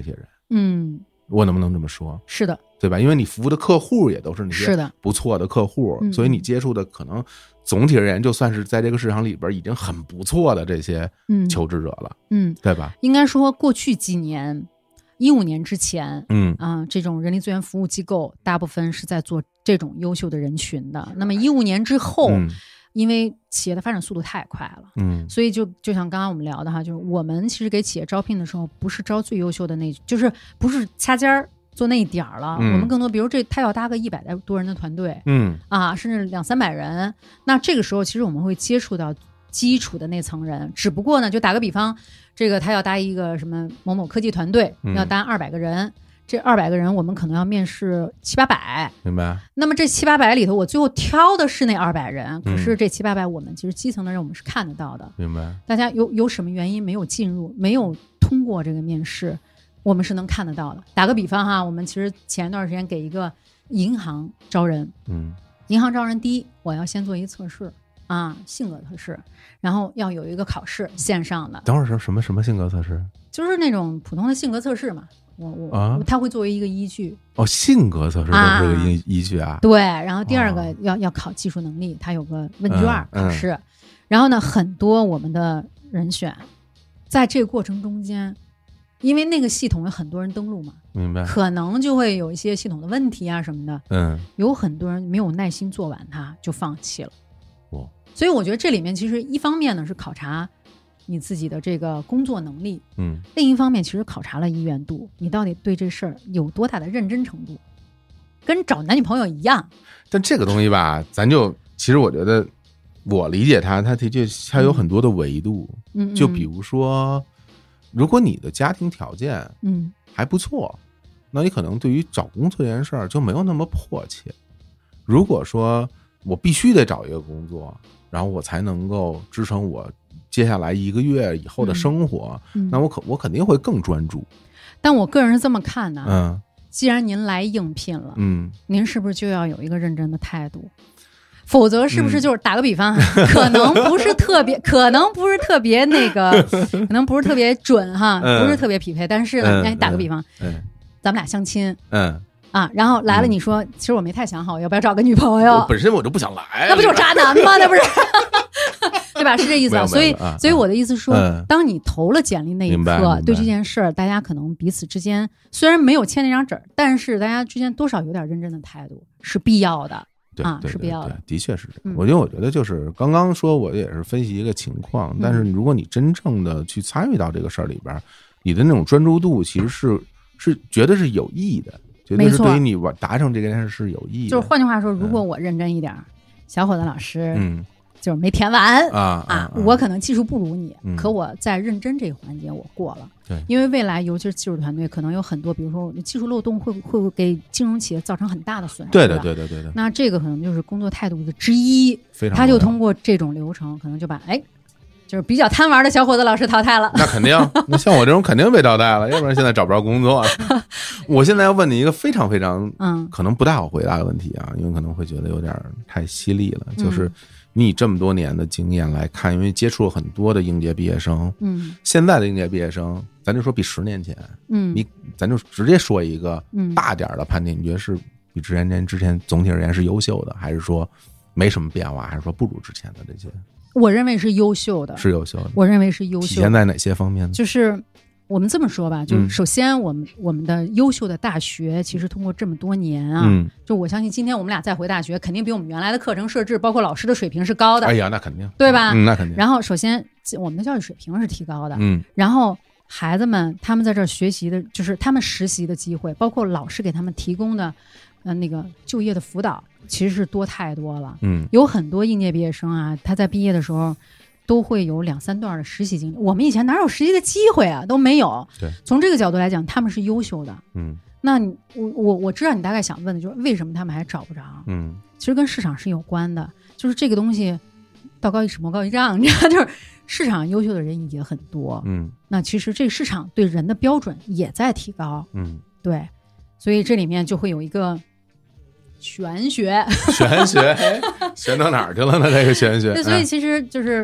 嗯， 我能不能这么说？ 是的， 对吧？因为你服务的客户也都是那些是的不错的客户， 嗯、 所以你接触的可能总体而言，就算是在这个市场里边已经很不错的这些求职者了， 嗯， 对吧？ 应该说过去几年。一五年之前， 嗯啊、呃，这种人力资源服务机构大部分是在做这种优秀的人群的。那么一五年之后、嗯，因为企业的发展速度太快了，嗯，所以就就像刚刚我们聊的哈，就是我们其实给企业招聘的时候，不是招最优秀的那，就是不是掐尖儿做那一点儿了、嗯，我们更多，比如这他要搭个一百多人的团队，嗯啊，甚至两三百人，那这个时候其实我们会接触到基础的那层人，只不过呢，就打个比方。这个他要搭一个什么某某科技团队，嗯、要搭二百个人，这二百个人我们可能要面试七八百， 明白？ 那么这七八百里头，我最后挑的是那二百人，可是这七八百我们其实基层的人我们是看得到的， 明白？ 大家有有什么原因没有进入，没有通过这个面试，我们是能看得到的。打个比方哈，我们其实前一段时间给一个银行招人，嗯，银行招人，第一我要先做一个测试。啊，性格测试，然后要有一个考试，线上的。 等会儿是什么什么性格测试？ 就是那种普通的性格测试嘛。我我、啊、他会作为一个依据。 哦，性格测试都是个依、啊、依据啊。 对，然后第二个要、哦、要考技术能力，它有个问卷、嗯、考试、嗯。然后呢，很多我们的人选，在这个过程中间，因为那个系统有很多人登录嘛， 明白？ 可能就会有一些系统的问题啊什么的。 嗯， 有很多人没有耐心做完，他就放弃了。所以我觉得这里面其实一方面呢是考察你自己的这个工作能力，嗯，另一方面其实考察了意愿度，你到底对这事儿有多大的认真程度，跟找男女朋友一样。 但这个东西吧，咱就其实我觉得我理解它，它的确它有很多的维度，嗯，就比如说，如果你的家庭条件嗯还不错，那你可能对于找工作这件事儿就没有那么迫切。如果说我必须得找一个工作，然后我才能够支撑我接下来一个月以后的生活，嗯、那我可我肯定会更专注。 但我个人是这么看的，嗯，既然您来应聘了，嗯，您是不是就要有一个认真的态度？否则是不是就是打个比方，嗯、可能不是特别，可能不是特别那个，可能不是特别准哈，嗯、不是特别匹配。但是呢，哎，打个比方，嗯，咱们俩相亲，嗯。啊，然后来了，你说、嗯、其实我没太想好要不要找个女朋友。 我本身我就不想来， 那不就是渣男吗？那不是，对吧？是这意思。所以，啊、所以我的意思说、嗯，当你投了简历那一刻，对这件事儿，大家可能彼此之间虽然没有签那张纸，但是大家之间多少有点认真的态度是必要的。 对啊，是必要的， 的确是这样。我觉得，我觉得就是刚刚说，我也是分析一个情况，嗯、但是如果你真正的去参与到这个事儿里边，你的那种专注度其实是是觉得是有益的。绝对是对于你达成这件事是有意义的。 就是换句话说，如果我认真一点，嗯、小伙子老师，嗯，就是没填完啊啊，我可能技术不如你，嗯、可我在认真这个环节我过了。 对， 因为未来尤其是技术团队，可能有很多，比如说技术漏洞会会给金融企业造成很大的损失。 对的，对的，对的。 那这个可能就是工作态度的之一， 非常。 他就通过这种流程，可能就把哎。就是比较贪玩的小伙子老师淘汰了， 那肯定，那像我这种肯定被淘汰了，要不然现在找不着工作了。我现在要问你一个非常非常，嗯，可能不太好回答的问题啊，因为可能会觉得有点太犀利了。就是你以这么多年的经验来看，因为接触了很多的应届毕业生，嗯，现在的应届毕业生，咱就说比十年前，嗯，你咱就直接说一个大点的判定，你觉得是比之前之前总体而言是优秀的，还是说没什么变化，还是说不如之前的这些？ 我认为是优秀的， 是优秀的。 我认为是优秀的。 体现在哪些方面呢？ 就是我们这么说吧，就是首先我们、嗯、我们的优秀的大学，其实通过这么多年啊，嗯、就我相信今天我们俩再回大学，肯定比我们原来的课程设置，包括老师的水平是高的。 哎呀，那肯定， 对吧？ 嗯，那肯定。 然后首先我们的教育水平是提高的，嗯，然后孩子们他们在这儿学习的，就是他们实习的机会，包括老师给他们提供的，呃，那个就业的辅导。其实是多太多了，嗯，有很多应届毕业生啊，他在毕业的时候都会有两三段的实习经历。我们以前哪有实习的机会啊，都没有。 对， 从这个角度来讲，他们是优秀的， 嗯。 那你我我我知道你大概想问的就是为什么他们还找不着，嗯，其实跟市场是有关的，就是这个东西道高一尺魔高一丈，你知道，就是市场优秀的人也很多，嗯，那其实这个市场对人的标准也在提高， 嗯， 对，所以这里面就会有一个。玄学， 玄学，玄到哪儿去了呢？这个玄学， 对，所以其实就是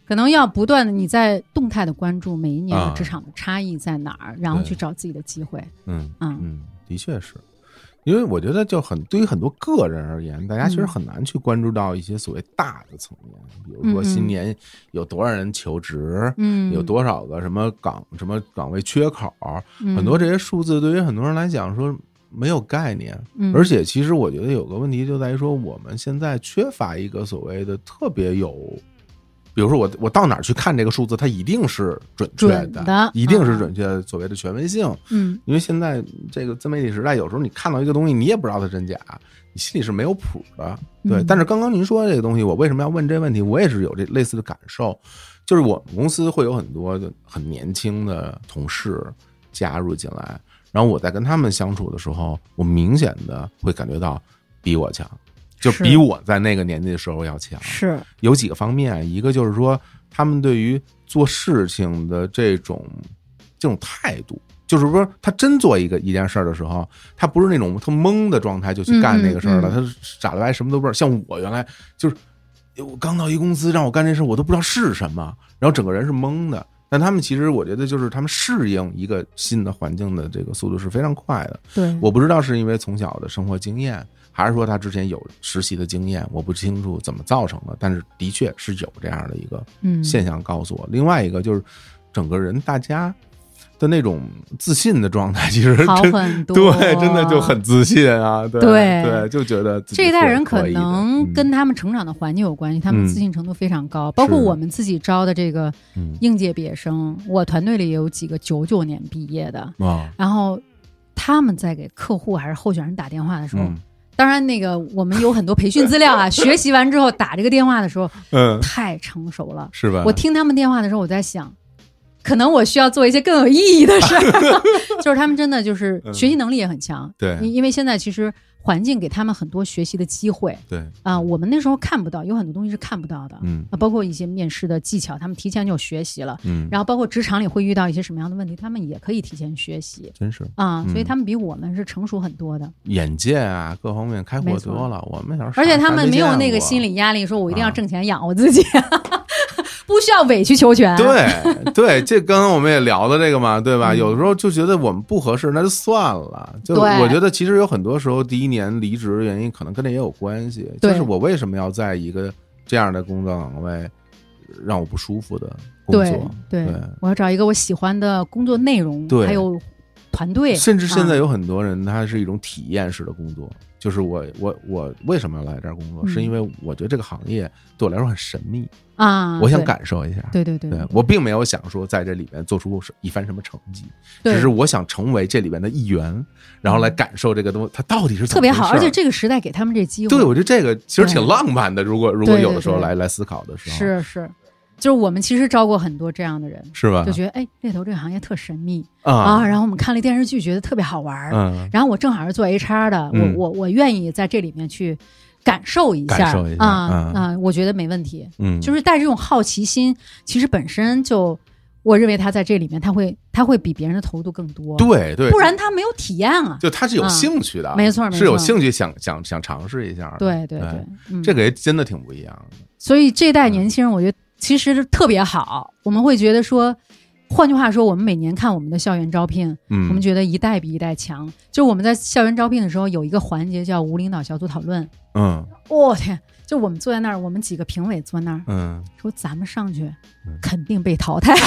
可能要不断的你在动态的关注每一年的职场的差异在哪儿，啊、然后去找自己的机会。 嗯嗯嗯，的确是。因为我觉得就很对于很多个人而言，大家其实很难去关注到一些所谓大的层面，嗯、比如说新年有多少人求职，嗯，有多少个什么岗什么岗位缺口，嗯、很多这些数字对于很多人来讲说没有概念，嗯、而且其实我觉得有个问题就在于说我们现在缺乏一个所谓的特别有。比如说我我到哪儿去看这个数字，它一定是准确的， 的一定是准确的，所谓的权威性。 嗯， 因为现在这个自媒体时代，有时候你看到一个东西，你也不知道它真假，你心里是没有谱的。对，嗯、但是刚刚您说的这个东西，我为什么要问这个问题？我也是有这类似的感受，就是我们公司会有很多很年轻的同事加入进来，然后我在跟他们相处的时候，我明显的会感觉到比我强。就比我在那个年纪的时候要强， 是有几个方面，一个就是说他们对于做事情的这种这种态度，就是说他真做一个一件事儿的时候，他不是那种特懵的状态就去干那个事儿了，嗯嗯嗯他傻了白什么都不知道。像我原来就是我刚到一公司让我干这事，我都不知道是什么，然后整个人是懵的。但他们其实我觉得就是他们适应一个新的环境的这个速度是非常快的。 对， 我不知道是因为从小的生活经验。还是说他之前有实习的经验，我不清楚怎么造成的，但是的确是有这样的一个现象告诉我。嗯、另外一个就是整个人大家的那种自信的状态，其实好很多， 对，真的就很自信啊，对对, 对，就觉得自己这一代人可能跟他们成长的环境有关系，嗯、他们自信程度非常高。包括我们自己招的这个应届毕业生，嗯、我团队里也有几个九九年毕业的，然后他们在给客户还是候选人打电话的时候。嗯当然，那个我们有很多培训资料啊，学习完之后打这个电话的时候，嗯，太成熟了， 是吧？ 我听他们电话的时候，我在想，可能我需要做一些更有意义的事儿。就是他们真的就是学习能力也很强， 嗯、对， 因为现在其实环境给他们很多学习的机会， 对啊、呃，我们那时候看不到，有很多东西是看不到的，嗯啊，包括一些面试的技巧，他们提前就学习了，嗯，然后包括职场里会遇到一些什么样的问题，他们也可以提前学习， 真是啊、 嗯， 所以他们比我们是成熟很多的， 眼界啊，各方面开阔多了，我们小时候， 而且他们没有那个心理压力，说我一定要挣钱养活自己。啊不需要委曲求全， 对对，这刚刚我们也聊了这个嘛，对吧？嗯、有的时候就觉得我们不合适，那就算了。就我觉得其实有很多时候，第一年离职的原因可能跟这也有关系。就是我为什么要在一个这样的工作岗位让我不舒服的工作？ 对， 对对我要找一个我喜欢的工作内容， 对， 还有团队。 甚至现在有很多人，他是一种体验式的工作。就是我我我为什么要来这儿工作？嗯、是因为我觉得这个行业对我来说很神秘啊， 我想感受一下。 对对 对, 对, 对，我并没有想说在这里面做出一番什么成绩，只是我想成为这里面的一员，然后来感受这个东西它到底是怎么特别好。而且这个时代给他们这机会， 对，我觉得这个其实挺浪漫的。如果如果有的时候来对对对来思考的时候， 是是。就是我们其实招过很多这样的人， 是吧？ 就觉得哎，猎头这个行业特神秘、 嗯、 啊，然后我们看了电视剧，觉得特别好玩。嗯，然后我正好是做 H R 的，嗯、我我我愿意在这里面去感受一下， 感受一下啊、 嗯、 啊，我觉得没问题。 嗯， 就是带着这种好奇心，其实本身就，我认为他在这里面，他会他会比别人的投入度更多。 对对， 不然他没有体验啊。 就他是有兴趣的， 嗯、没错没错， 是有兴趣想想想尝试一下。 对对对， 嗯、这个也真的挺不一样的。 所以这代年轻人，我觉得。其实特别好，我们会觉得说，换句话说，我们每年看我们的校园招聘，嗯，我们觉得一代比一代强。就我们在校园招聘的时候，有一个环节叫无领导小组讨论， 嗯， 我、哦、天，就我们坐在那儿，我们几个评委坐那儿， 嗯， 说咱们上去肯定被淘汰，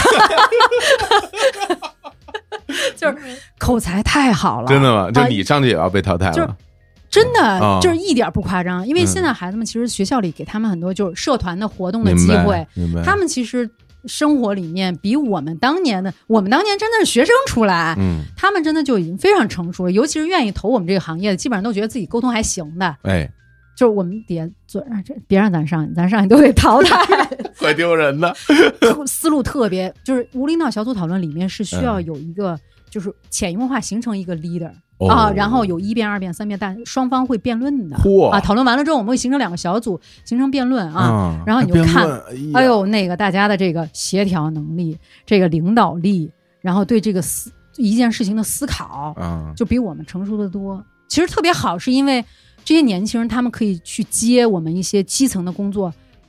就是口才太好了， 真的吗？就你上去也要被淘汰了？ 就是真的就是一点不夸张，因为现在孩子们其实学校里给他们很多就是社团的活动的机会，他们其实生活里面比我们当年的，我们当年真的是学生出来，嗯，他们真的就已经非常成熟了，尤其是愿意投我们这个行业的，基本上都觉得自己沟通还行的， 哎， 就是我们底下做，别让咱上，咱上去都得淘汰， 怪丢人的。 思路特别，就是无领导小组讨论里面是需要有一个，就是潜移默化形成一个 leader。啊，然后有一辩、二辩、三辩，但双方会辩论的啊。讨论完了之后，我们会形成两个小组，形成辩论啊。嗯、然后你就看，哎, 哎呦，那个大家的这个协调能力、这个领导力，然后对这个思一件事情的思考，嗯，就比我们成熟的多。其实特别好，是因为这些年轻人他们可以去接我们一些基层的工作，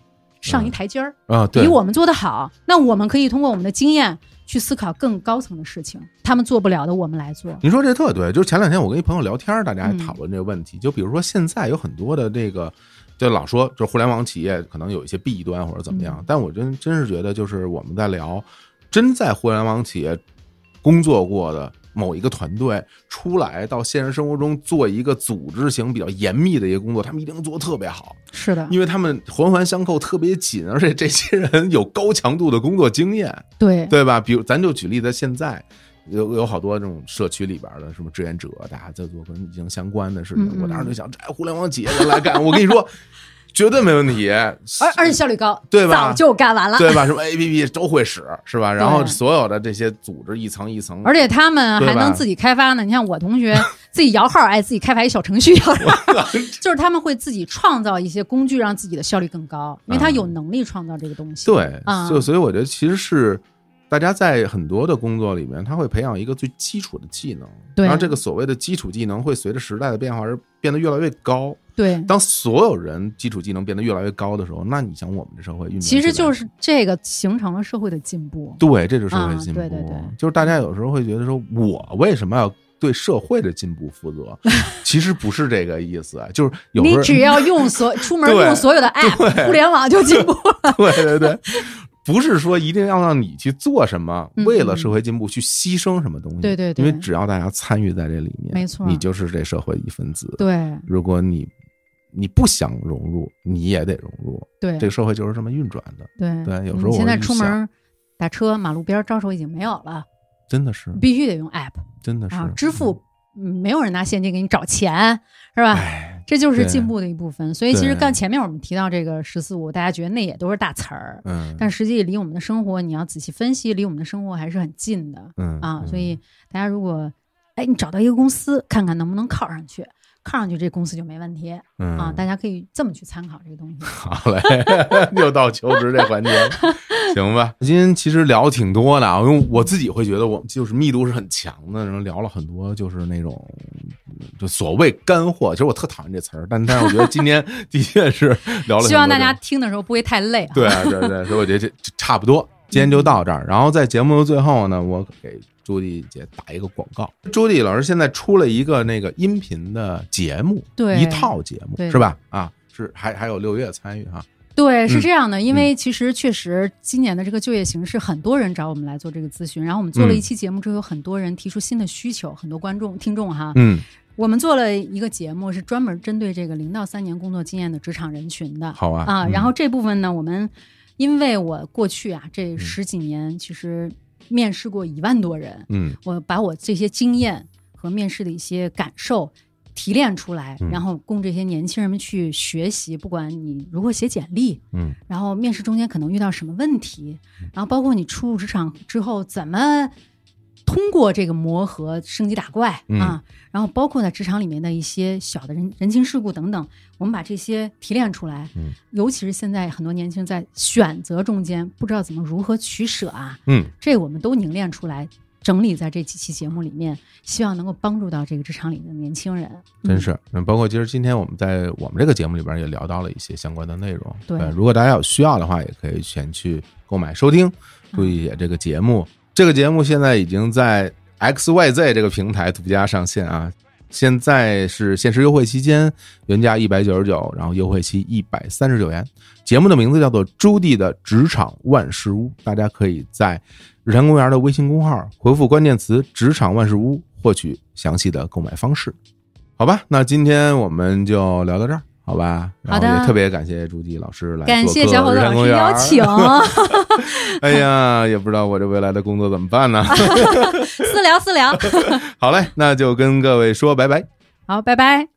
上一台阶儿、 嗯、啊，对， 比我们做得好，那我们可以通过我们的经验去思考更高层的事情，他们做不了的我们来做。 你说这特对，就是前两天我跟一朋友聊天，大家还讨论这个问题、嗯、就比如说现在有很多的这个就老说就是互联网企业可能有一些弊端或者怎么样、嗯、但我真真是觉得就是我们在聊真在互联网企业工作过的某一个团队出来到现实生活中做一个组织型比较严密的一个工作，他们一定做得特别好。 是的， 因为他们环环相扣特别紧，而且这些人有高强度的工作经验， 对对吧？比如咱就举例子，现在有有好多这种社区里边的什么志愿者，大家在做跟疫情相关的事情、嗯、我当时就想这互联网企业人来干我跟你说绝对没问题，而而且效率高， 对吧？ 早就干完了， 对吧？什么 A P P 都会使，是吧？然后所有的这些组织一层一层， 而且他们还能自己开发呢。你像我同学自己摇号，哎，自己开发一小程序，就是他们会自己创造一些工具，让自己的效率更高，因为他有能力创造这个东西。 嗯、对，嗯、就所以我觉得其实是大家在很多的工作里面，他会培养一个最基础的技能， 对， 然后这个所谓的基础技能会随着时代的变化而变得越来越高。 对， 当所有人基础技能变得越来越高的时候，那你想我们的社会运转， 其实就是这个形成了社会的进步。 对，这就是社会进步、 啊、对对对， 就是大家有时候会觉得说我为什么要对社会的进步负责，其实不是这个意思，就是有时候你只要用所出门用所有的 app 互联网就进步了。 对对对，不是说一定要让你去做什么，为了社会进步去牺牲什么东西。 对对对， 因为只要大家参与在这里面， 没错， 你就是这社会一份子。 对， 如果你你不想融入，你也得融入。 对， 这个社会就是这么运转的。 对对，有时候我现在出门打车，马路边招手已经没有了， 真的是必须得用 app， 真的是、 啊、支付。嗯，没有人拿现金给你找钱，是吧？这就是进步的一部分。所以其实刚前面我们提到这个十四五，大家觉得那也都是大词儿，嗯，但实际离我们的生活，你要仔细分析，离我们的生活还是很近的，嗯啊。所以大家如果哎，你找到一个公司，看看能不能靠上去。靠上去这公司就没问题、嗯、啊！大家可以这么去参考这个东西。 好嘞，又到求职这环节了，行吧？今天其实聊挺多的啊，因为我自己会觉得我就是密度是很强的，然后聊了很多就是那种就所谓干货。其实我特讨厌这词儿，但但是我觉得今天的确是聊了很多。 希望大家听的时候不会太累、啊。 对对对，所以我觉得这这差不多，今天就到这儿。然后在节目的最后呢，我给朱棣姐打一个广告。朱棣老师现在出了一个那个音频的节目， 对， 一套节目是吧？啊，是还还有六月参与哈。 对，是这样的，嗯、因为其实确实今年的这个就业形势，很多人找我们来做这个咨询，然后我们做了一期节目之后，有很多人提出新的需求，很多观众听众哈， 嗯， 我们做了一个节目，是专门针对这个零到三年工作经验的职场人群的。 好啊， 啊，然后这部分呢，我们因为我过去啊这十几年其实面试过一万多人， 嗯， 我把我这些经验和面试的一些感受提炼出来，然后供这些年轻人们去学习，不管你如何写简历， 嗯， 然后面试中间可能遇到什么问题，然后包括你初入职场之后怎么通过这个磨合升级打怪、 嗯、 啊，然后包括在职场里面的一些小的人人情世故等等，我们把这些提炼出来， 嗯， 尤其是现在很多年轻人在选择中间不知道怎么如何取舍啊， 嗯， 这我们都凝练出来整理在这几期节目里面，希望能够帮助到这个职场里的年轻人。 真是，嗯，包括其实今天我们在我们这个节目里边也聊到了一些相关的内容。 对， 呃、如果大家有需要的话，也可以先去购买收听注意这个节目、嗯。这个节目现在已经在 X Y Z 这个平台独家上线啊，现在是限时优惠期间，原价一百九十九，然后优惠期一百三十九元。节目的名字叫做朱棣的职场万事屋，大家可以在日坛公园的微信公号回复关键词职场万事屋获取详细的购买方式。好吧，那今天我们就聊到这儿，好吧？然后也特别感谢朱棣老师来做客感谢小伙子老师邀请。 哎呀，也不知道我这未来的工作怎么办呢？ 私聊私聊。 好嘞，那就跟各位说拜拜。 好，拜拜。